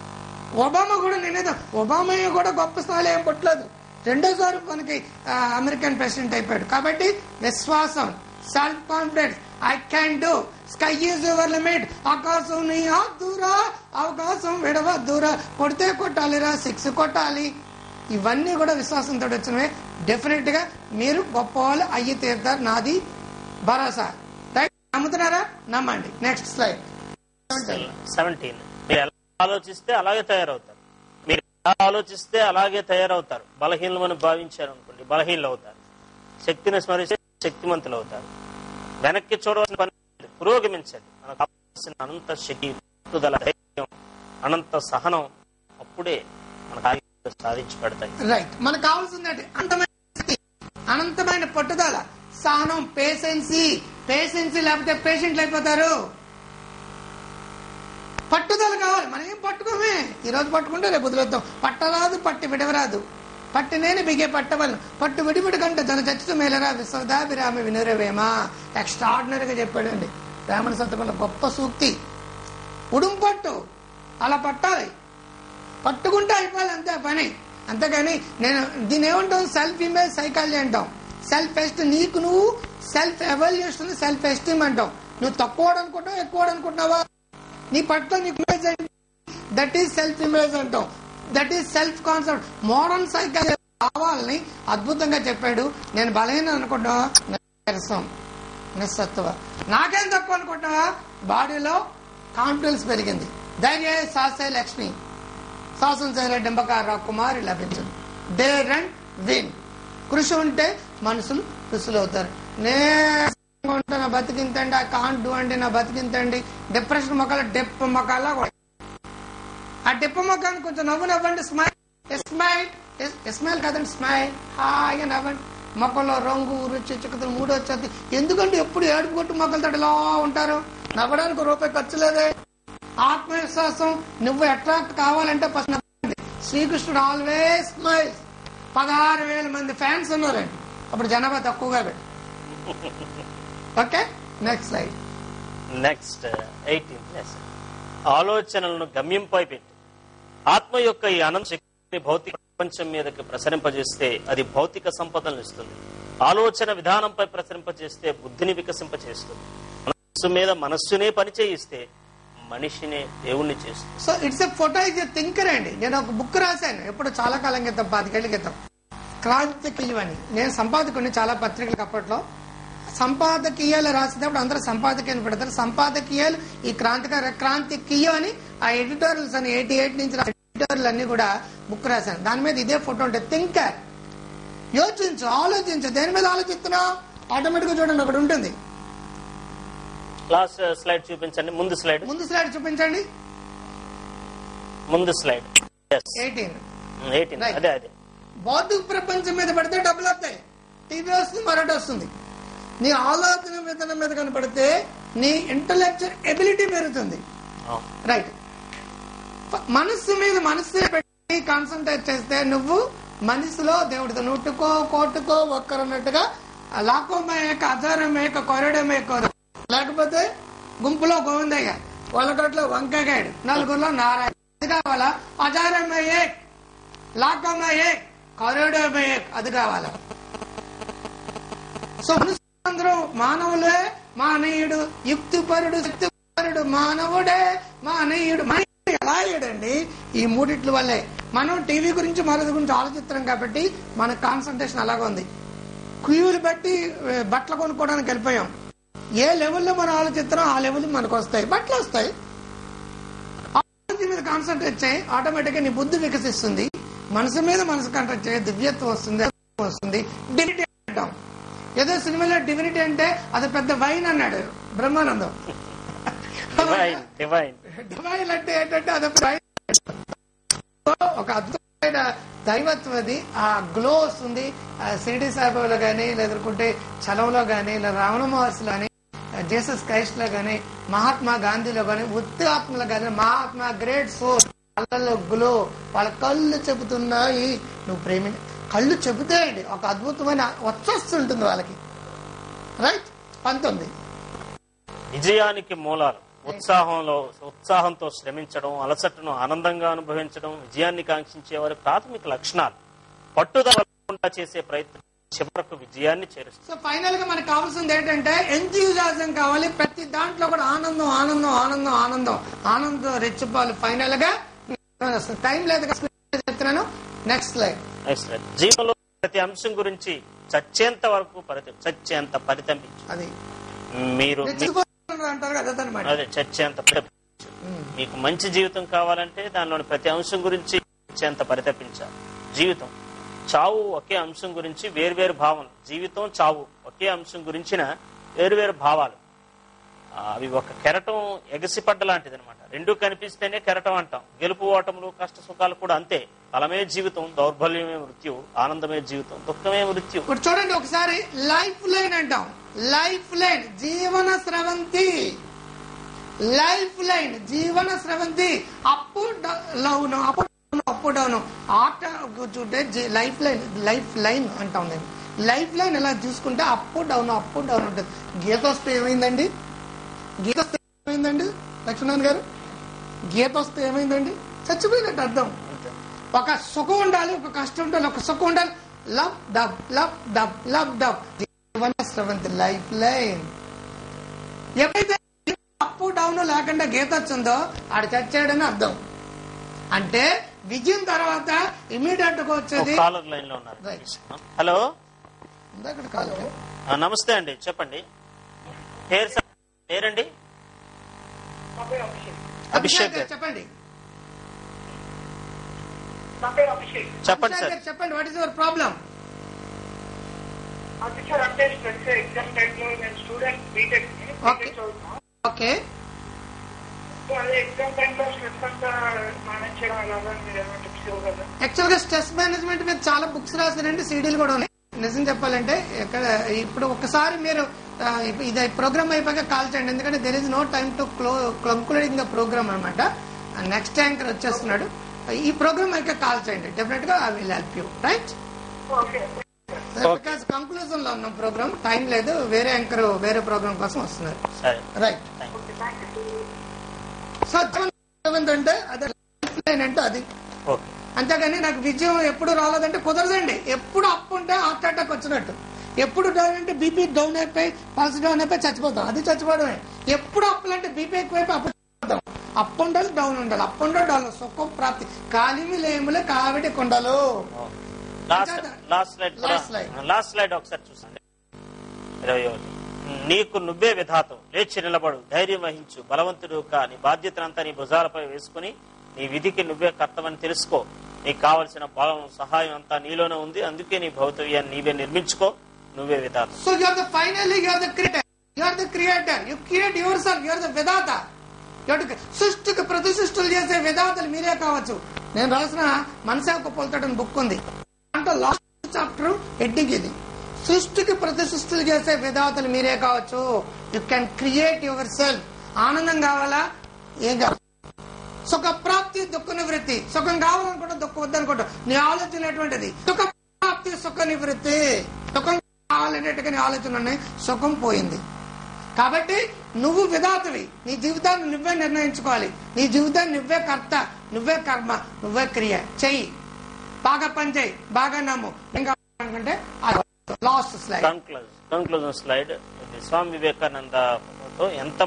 Obama కూడా నినాదం. ఒబామా కూడా గొప్ప స్థాయిలో ఏం పుట్టలేదు, రెండోసారి మనకి అమెరికన్ ప్రెసిడెంట్ అయిపోయాడు. కాబట్టి విశ్వాసం, self confidence. I can do, sky is your limit. ఆకాశం నీ దూరా, అవకాశం విడవ దూరా. కొడితే కొట్టాలిరా, సిక్స్ కొట్టాలి. ఇవన్నీ కూడా విశ్వాసంతో వచ్చినవే. డెఫినెట్ గా మీరు గొప్ప వాళ్ళు అయ్యి తీరుతారు, నాది భరోసా. నమ్ముతున్నారా? నమ్మండి. Next slide. సెవెంటీన్. మీరు ఎలా ఆలోచిస్తే అలాగే తయారవుతారు. మీరు ఎలా ఆలోచిస్తే అలాగే తయారవుతారు. బలహీనమని భావించారు అనుకోండి, బలహీనలు అవుతారు. శక్తిని స్మరిస్తే శక్తిమంతులు అవుతారు. వెనక్కి చూడవలసిన పని, పురోగమించండి. మనకు కావాల్సిన అనంత శక్తి, పట్టుదల, ధైర్యం, అనంత సహనం అప్పుడే మనకు సాధించి పెడతాయి. రైట్. మనకు కావాల్సింది అనంతమైన శక్తి, అనంతమైన పట్టుదల, సహనం, పేషెన్సీ. పేషెన్సీ లేకపోతే పేషెంట్లు అయిపోతారు. పట్టుదల కావాలి. మనం ఏం పట్టుకోమే, ఈ రోజు పట్టుకుంటే రేపు వదిలేద్దాం. పట్టరాదు పట్టి విడవరాదు, పట్టి నేను బిగే పట్టవలను, పట్టు విడివిడి కంటే తన చచ్చిత మేలరా విశ్వదాభిరామ వినురవేమా. ఎక్స్ట్రాడినరీగా చెప్పాడండి రామణ శతకంలో. గొప్ప సూక్తి. ఉడుం పట్టు, అలా పట్టాలి. పట్టుకుంటే అయిపోవాలి అంతే పని. అంతేగాని నేను దీని ఏమంటాం, సెల్ఫ్ ఇమేజ్ సైకాలజీ అంటాం. సెల్ఫ్ ఎస్టీమ్, నీకు నువ్వు సెల్ఫ్ ఎవాల్యుయేషన్, సెల్ఫ్ ఎస్టీమ్ అంటాం. నువ్వు తక్కువ అనుకుంటావు, ఎక్కువ అనుకుంటున్నావా, నీ పట్ల నీకు image, that is self image అంటాం. That is self concept. Modern psychology కావాలని అద్భుతంగా చెప్పాడు. నేను బలహీన అనుకుంటావా, నిస్సత్వ. నాకేం తక్కువ అనుకుంటావా, బాడీలో కాన్ఫిడెన్స్ పెరిగింది. ధైర్య సాసే లక్ష్మి, శాసన శైల డింబకార కుమారి లభించదు. Dare and win. కృషి ఉంటే మనుషులు కృషులు అవుతారు. నేను నా బతికింతండి, ఆ కాంట్ డూ అండి, నా బతికింతండి. డిప్రెషన్ మొక్కల డెప్ మొక్కల ఆ డెప్ మొక్కని కొంచెం నవ్వు నవ్వండి. స్మైల్ స్మైల్ స్మైల్ కాదండి, స్మైల్. హాయిగా నవ్వండి. మొక్కల్లో రంగు రుచి చిక్కుతులు మూడు వచ్చేది. ఎందుకంటే ఎప్పుడు ఏడుపు కొట్టు మొక్కలతో ఇలా ఉంటారు. నవ్వడానికి రూపాయి ఖర్చు లేదే. ఆత్మవిశ్వాసం నువ్వు అట్రాక్ట్ కావాలంటే ఫస్ట్ శ్రీకృష్ణుడు ఆల్వేస్ స్మైల్స్. పదహారు వేల మంది ఫ్యాన్స్ ఉన్నారండి, అప్పుడు జనాభా తక్కువగా పెట్టి. Okay, next slide. Next eighteenth lesson. ఆలోచనలను గమ్యంపై పెట్టి ఆత్మ యొక్క ఈ అనంత శక్తిని భౌతిక ప్రపంచం మీదకి ప్రసరింపజేస్తే అది భౌతిక సంపదలను ఇస్తుంది. ఆలోచన విధానంపై ప్రసరింపజేస్తే బుద్ధిని వికసింపచేస్తుంది. మనస్సు మీద మనస్సునే పని చేయిస్తే మనిషినే దేవుణ్ణి చేస్తుంది. So it's a photo is a thinker అండి. నేను ఒక బుక్ రాశాను ఎప్పుడు చాలా కాలం క్రితం, పాతికేళ్ల క్రితం, క్రాంతికీయం అని. నేను సంపాదకుని చాలా పత్రికలకు అప్పట్లో. సంపాదకీయాలు రాసేటప్పుడు అందరూ సంపాదకీయాలు పెడతారు. సంపాదకీయాలు ఈ క్రాంతికార క్రాంతికీయం అని ఆ ఎడిటోరియల్స్ అని ఎయిటీ ఎయిట్ నుంచి ఎడిటోరియల్ అన్ని కూడా బుక్ రాశాను. దాని మీద ఇదే ఫోటో ఉంటుంది. థింకర్, యోచించు, ఆలోచించు. దేని మీద ఆలోచిస్తున్నావు ఆటోమేటిక్ గా చూడండి అక్కడ ఉంటుంది. లాస్ట్ స్లైడ్ చూపించండి. ముందు స్లైడ్ ముందు స్లైడ్ చూపించండి. ముందు స్లైడ్ ఎయిటీన్ ఎయిటీన్ అదే అదే భౌతిక ప్రపంచం మీద పడితే డబ్బులు వస్తాయి, టీవీ వస్తుంది, మరొకటి వస్తుంది. నీ ఆలోచన విధానం మీద కనపడితే నీ ఇంటలెక్చువల్ ఎబిలిటీ పెరుగుతుంది. రైట్. మనస్సు మీద మనస్సే పెట్టి కాన్సన్ట్రేట్ చేస్తే నువ్వు మనసులో దేవుడితో నూటుకో కోటుకో ఒక్కరన్నట్టుగా లాకోమేక అజారమేక కొరడమేక, లేకపోతే గుంపులో గోవిందయ్య, వాళ్ళకట్లో వంకగాడు, నలుగురులో నారాయణ. అది కావాలా? అజారమయ్యే, లాకోమయ్యే, కొరడమయ్యే, అది కావాలా? సో అందరూ మానవులే, మానవుడు యుక్తిపరుడు, శక్తిపరుడు, మానవుడే మానవుడు. మానవుడు ఎలా అయ్యాడండి? ఈ మూడిట్ల వల్లే. మనం టీవీ గురించి మరొక గురించి ఆలోచిస్తున్నాం కాబట్టి మన కాన్సన్ట్రేషన్ అలాగే ఉంది. క్యూలు బట్టి బట్టలు కొనుక్కోవడానికి వెళ్ళిపోయాం. ఏ లెవెల్లో మనం ఆలోచిస్తున్నాం ఆ లెవెల్ మనకు వస్తాయి, బట్టలు వస్తాయి. ఆలోచన మీద కాన్సన్ట్రేట్ చేయి, ఆటోమేటిక్ గా నీ బుద్ధి వికసిస్తుంది. మనసు మీద మనసు కాన్సన్ట్రేట్ చేయి, దివ్యత్వం వస్తుంది, వస్తుంది. డివినిటీ అంటాం. ఏదో సినిమాలో డివినిటీ అంటే అది పెద్ద వైన్ అన్నాడు బ్రహ్మానందం. డివైన్ అంటే ఏంటంటే అది ఒక అద్భుతమైన దైవత్వం. అది ఆ గ్లో వస్తుంది. షిరిడి సాయిబాబాలో గానీ, లేదంటే చలంలో గానీ, లేదా రమణ మహర్షిలో గానీ, జీసస్ క్రైస్ట్ లో గానీ, మహాత్మా గాంధీలో గానీ, ఉత్తాత్మలో గానీ, మహాత్మా గ్రేట్ సోల్ కళ్ళలో గ్లో. వాళ్ళ కళ్ళు చెబుతున్నాయి నువ్వు ప్రేమి. కళ్ళు చెబుతాయండి, ఒక అద్భుతమైన వచ్చేస్తుంటుంది వాళ్ళకి. రైట్. పంతొమ్మిది విజయానికి మూలాలు. ఉత్సాహంలో ఉత్సాహంతో శ్రమించడం, అలసటను ఆనందంగా అనుభవించడం విజయాన్ని కాంక్షించే వారి ప్రాథమిక లక్షణాలు. పట్టుదల చేసే ప్రయత్నం చివరకు విజయాన్ని చేరుస్తుంది. సో ఫైనల్ గా మనకు కావాల్సింది ఏంటంటే ఎంథూసియాజం కావాలి. ప్రతి దాంట్లో కూడా ఆనందం ఆనందం ఆనందం ఆనందం ఆనందం రెచ్చిపోవాలి. ఫైనల్ గా టైం లేదు చెప్తున్నాను. Next slide. Next slide. జీవితంలో ప్రతి అంశం గురించి చచ్చేంత వరకు చచ్చేంత పరితపించు. అది మీరు అంటారు కదా, అదే చచ్చేంత పరితపించు. మీకు మంచి జీవితం కావాలంటే దానిలోని ప్రతి అంశం గురించి చచ్చేంత పరితపించాలి. జీవితం చావు ఒకే అంశం గురించి వేర్వేరు భావనలు. జీవితం చావు ఒకే అంశం గురించిన వేరువేరు భావాలు. అవి ఒక కెరటం ఎగసిపడ్డ లాంటిది అనమాట. రెండు కనిపిస్తేనే కెరటం అంటాం. గెలుపు ఓటములు కష్ట సుఖాలు కూడా అంతే. ఫలమే జీవితం, దౌర్బల్యమే మృత్యు, ఆనందమే జీవితం, దుఃఖమే మృత్యు. ఇప్పుడు చూడండి ఒకసారి లైఫ్ లైన్ అంటాం. లైఫ్ లైన్ జీవన స్రవంతి. లైఫ్ లైన్ జీవన స్రవంతి. Up down up up down ఆట చూస్తే లైఫ్ లైన్ లైఫ్ లైన్ అంటాం. నేను లైఫ్ లైన్ ఎలా చూసుకుంటే అప్ డౌన్ అప్ డౌన్ ఉంటుంది. గీత వస్తే ఏమైందండి? గీత వస్తే ఏమైందండి లక్ష్మణ్ గారు? గీత వస్తే ఏమైందండి? చచ్చిపోయినట్టు అర్థం. ఒక సుఖం ఉండాలి, ఒక కష్టం ఉండాలి, ఒక సుఖం ఉండాలి. Lub dub lub dub lub dub life line. ఎప్పుడైతే అప్ డౌన్ లేకుండా గీత వచ్చిందో ఆడు చచ్చాడని అర్థం. అంటే విజయం తర్వాత ఇమీడియట్ గా వచ్చేది. కాలర్ లైన్ లో ఉన్నారు. హలో, ఇందాక కాలర్. నమస్తే అండి, చెప్పండి. పేరండి? అభిషేక్ గారు చెప్పండి. చెప్పండి సార్, చెప్పండి. What is your problem? Okay. Actual గా స్ట్రెస్ మేనేజ్మెంట్ మీద చాలా బుక్స్ రాశారండి, సీడీలు కూడా ఉన్నాయి. నిజం చెప్పాలంటే ఎక్కడ ఇప్పుడు ఒక్కసారి మీరు ఇది ప్రోగ్రామ్ అయిపోయాక కాల్ చేయండి, ఎందుకంటే there is no time to concluding the programme అనమాట. నెక్స్ట్ యాంకర్ వచ్చేస్తున్నాడు. ఈ ప్రోగ్రామ్ అయితే కాల్ చేయండి, డెఫినెట్ గా I will help you, right? Because conclusion లో ఉన్నాం, ప్రోగ్రామ్ టైం లేదు, వేరే యాంకర్ వేరే ప్రోగ్రామ్ కోసం వస్తున్నారు, రైట్? సో అంటే అదే అంటే అది, అంతేగాని నాకు విజయం ఎప్పుడు రాలేదంటే కుదరదండి. ఎప్పుడు అప్ ఉంటే హార్ట్ అటాక్ వచ్చినట్టు, ఎప్పుడు డౌన్ అంటే బీపీ డౌన్ అయిపోయి పల్స్ డౌన్ అయిపోయి చచ్చిపోతాం, అది చచ్చిపోవడమే. ఎప్పుడు అప్పులు అంటే బీపీ ఎక్కువైపోయి అప్పు చచ్చిపోతాం. అప్ ఉండాలి, డౌన్ ఉండాలి, అప్ ఉండాలి, డౌన్. సుఖం ప్రాప్తి కాలిమి లేములే కావిడి కొండలు. లాస్ట్ స్లైడ్ ఒకసారి చూసండి. ఇరవై ఒకటి నీకు నువ్వే విధాతం, లేచి నిలబడు, ధైర్యం వహించు, బలవంతుడు కా, నీ బాధ్యతనంతా నీ భుజాలపై వేసుకుని నీ విధికి నువ్వే కర్తవని తెలుసుకో. నీకు కావలసిన బలం సహాయం అంతా నీలోనే ఉంది, అందుకే నీ భౌతవ్యాన్ని నీవే నిర్మించుకో, నువ్వే విధాతం. So you are the finally you are the creator, you are the creator, you create yourself, you are the విధాత. సృష్టికి ప్రతి సృష్టిలు చేసే విధాతలు మీరే కావచ్చు. నేను రాసిన మనసేవకు పొలతడని బుక్ ఉంది, అంటే లాస్ట్ చాప్టర్ హెడ్డింగ్ ఇది. సృష్టికి ప్రతి సృష్టిలు చేసే విధాతలు మీరే కావచ్చు. You can create yourself. ఆనందం కావాలా? ఏం కావాలి? సుఖ ప్రాప్తి, దుఃఖ నివృత్తి. సుఖం కావాలనుకుంటా, దుఃఖం వద్దనుకుంటా. నీ ఆలోచన ఎటువంటిది? సుఖ ప్రాప్తి, సుఖ నివృత్తి. సుఖం కావాలనేట్టుగా నీ ఆలోచన ఉన్నాయి, సుఖం పోయింది. కాబట్టి నువ్వు విధాతవి, నీ జీవితాన్ని నువ్వే నిర్ణయించుకోవాలి. నీ జీవితాన్ని నువ్వే కర్త, నువ్వే కర్మ, నువ్వే క్రియ. చెయ్యి, బాగా పని చేయి, బాగా నమ్ము. ఇంకా అంటే last slide, conclusion slide. Swami వివేకానందతో ఎంత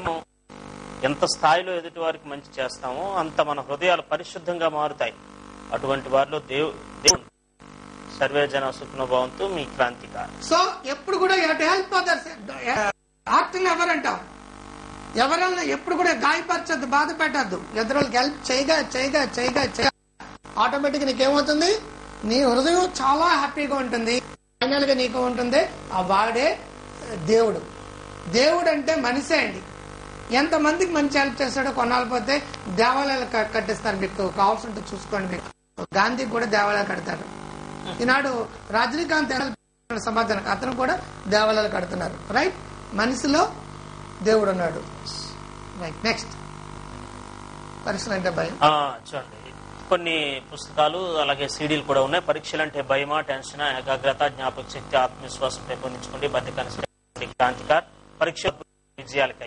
ఎంత స్థాయిలో ఎదుటి వారికి మంచి చేస్తామో అంత మన హృదయాలు పరిశుద్ధంగా మారుతాయి. అటువంటి వారిలో దేవు దేవుడు. సర్వే జన సుఖనుభవంతో మీ క్రాంతికారి. సో ఎప్పుడు కూడా హెల్ప్ అదర్స్. ఆర్టిని ఎవరంటాం, ఎవరన్నా ఎప్పుడు కూడా గాయపరచద్దు, బాధ పెట్టద్దు. ఎదురుకి హెల్ప్ చేయగా చేయగా చేయగా చేయగా ఆటోమేటిక్ నీకేమవుతుంది? నీ హృదయం చాలా హ్యాపీగా ఉంటుంది. ఫైనల్ గా నీకు ఉంటుంది ఆ వాడే దేవుడు. దేవుడు అంటే మనిషే అండి. ఎంత మందికి మంచి హెల్ప్ చేస్తాడో కొన్నాళ్ళు పోతే దేవాలయాలు కట్టిస్తారు. మీకు కావాల్సి చూసుకోండి. మీకు గాంధీ కూడా దేవాలయాలు కడతాడు. ఈనాడు రజనీకాంత్ సమాధానం, అతను కూడా దేవాలయాలు కడుతున్నారు, రైట్? మనిషిలో దేవుడు ఉన్నాడు, రైట్? నెక్స్ట్ పరీక్షలు అంటే భయం. చూడండి, కొన్ని పుస్తకాలు అలాగే సీడీలు కూడా ఉన్నాయి. పరీక్షలు అంటే భయమా, టెన్షన్, ఏకాగ్రత, జ్ఞాపక శక్తి, ఆత్మవిశ్వాసం పెంపొందించుకోండి, బద్దకాన్ని క్రాంతికార్, పరీక్ష విజయాలకై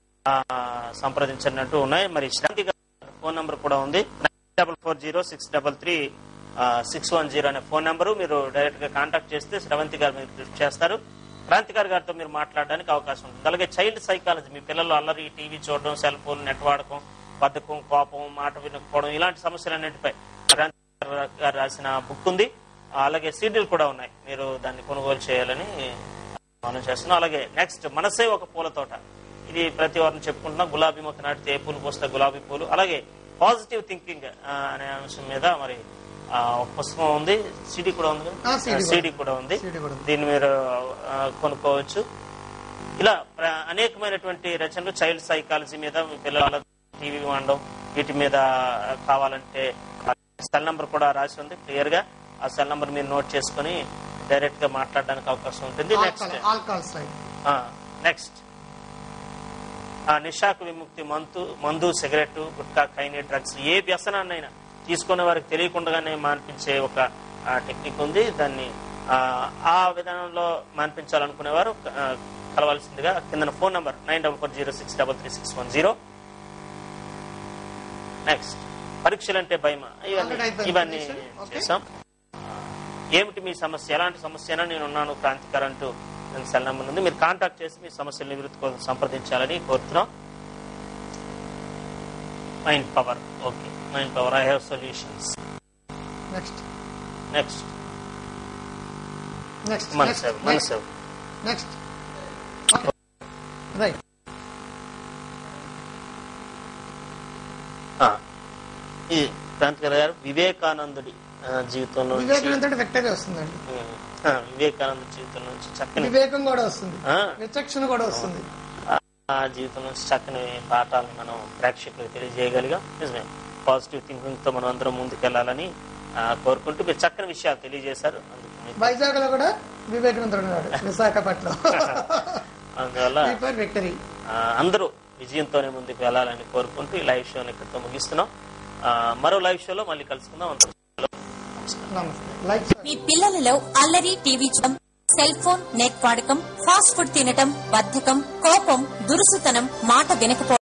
సంప్రదించినట్టు ఉన్నాయి. మరి శ్రాంతి ఫోన్ నంబర్ కూడా ఉంది, nine double four zero six double three six one zero అనే ఫోన్ నెంబరు. మీరు డైరెక్ట్ గా కాంటాక్ట్ చేస్తే శ్రవంతి గారు మీరు లిఫ్ట్ చేస్తారు. క్రాంతికారి గారితో మీరు మాట్లాడడానికి అవకాశం ఉంటుంది. అలాగే చైల్డ్ సైకాలజీ, మీ పిల్లలు అల్లరి, టీవీ చూడడం, సెల్ ఫోన్, నెట్ వాడకం, బద్ధకం, కోపం, మాట వినకపోవడం, ఇలాంటి సమస్యలన్నింటిపై క్రాంతికారి గారు రాసిన బుక్ ఉంది. అలాగే సీడీలు కూడా ఉన్నాయి, మీరు దాన్ని కొనుగోలు చేయాలని మనం చేస్తున్నాం. అలాగే నెక్స్ట్ మనసే ఒక పూల తోట, ఇది ప్రతి వారం చెప్పుకుంటున్నాం. గులాబీ మొక్క నాటితే ఏ పూలు పోస్తే గులాబీ పూలు. అలాగే పాజిటివ్ థింకింగ్ అనే అంశం మీద మరి ఒక పుస్తకం ఉంది, సిడి కూడా ఉంది, సిడి కూడా ఉంది. దీన్ని మీరు కొనుక్కోవచ్చు. ఇలా అనేకమైనటువంటి రచనలు చైల్డ్ సైకాలజీ మీద, మీ పిల్లల టీవీ వాడడం, వీటి మీద కావాలంటే సెల్ నంబర్ కూడా రాసి ఉంది క్లియర్ గా. ఆ సెల్ నంబర్ మీరు నోట్ చేసుకుని డైరెక్ట్ గా మాట్లాడడానికి అవకాశం ఉంటుంది. నెక్స్ట్ నెక్స్ట్ నిషాకు విముక్తి, మందు మందు సిగరెట్, గుట్కా, ఖైనీ, డ్రగ్స్, ఏ వ్యసనాన్నైనా తీసుకునే వారికి తెలియకుండానే మాన్పించే ఒక టెక్నిక్ ఉంది. దాన్ని ఆ విధానంలో మాన్పించాలనుకునేవారు కలవాల్సిందిగా కింద phone number nine double four zero six double three six one zero. Next పరీక్షలు అంటే భయమా, ఇవన్నీ ఇవన్నీ చేసాం. ఏమిటి మీ సమస్య, ఎలాంటి సమస్య అయినా నేను ఉన్నాను క్రాంతికార్ అంటూ సెల్ నెంబర్ ఉంది. మీరు కాంటాక్ట్ చేసి మీ సమస్యల నివృత్తి కోసం సంప్రదించాలని కోరుతున్నాం. Mind power, okay, mind power, I have solutions. Next next next మనసేవ మనసేవ నెక్స్ట్ రైట్. ఈ క్రాంతికారి గారు వివేకానందుడి జీవితంలో వివేకానందుడి విక్టరీ వస్తుందండి. వివేకానంద జీవితం నుంచి చక్కని వివేకం కూడా వస్తుంది, విచక్షణ కూడా వస్తుంది. ఆ జీవితం నుంచి చక్కని పాఠాలను మనం ప్రేక్షకులకు తెలియజేయగలిగాం. నిజమే, పాజిటివ్ థింకింగ్ తో మనం అందరం ముందుకెళ్లాలని కోరుకుంటూ మీరు చక్కని విషయాలు తెలియజేశారు. వైజాగ్ లో కూడా వివేకానందుడు ఉన్నాడు, విశాఖపట్నం. అందువల్ల విక్టరీ అందరూ విజయంతోనే ముందుకు వెళ్ళాలని కోరుకుంటూ ఈ లైవ్ షోని ఇక్కడితో ముగిస్తున్నాం. మరో లైవ్ షోలో మళ్ళీ కలుసుకుందాం. మీ పిల్లలలో అల్లరి, టీవీ చూడడం, సెల్ ఫోన్, నెట్ వాడకం, ఫాస్ట్ ఫుడ్ తినటం, బద్ధకం, కోపం, దురుసుతనం, మాట వినకపోవడం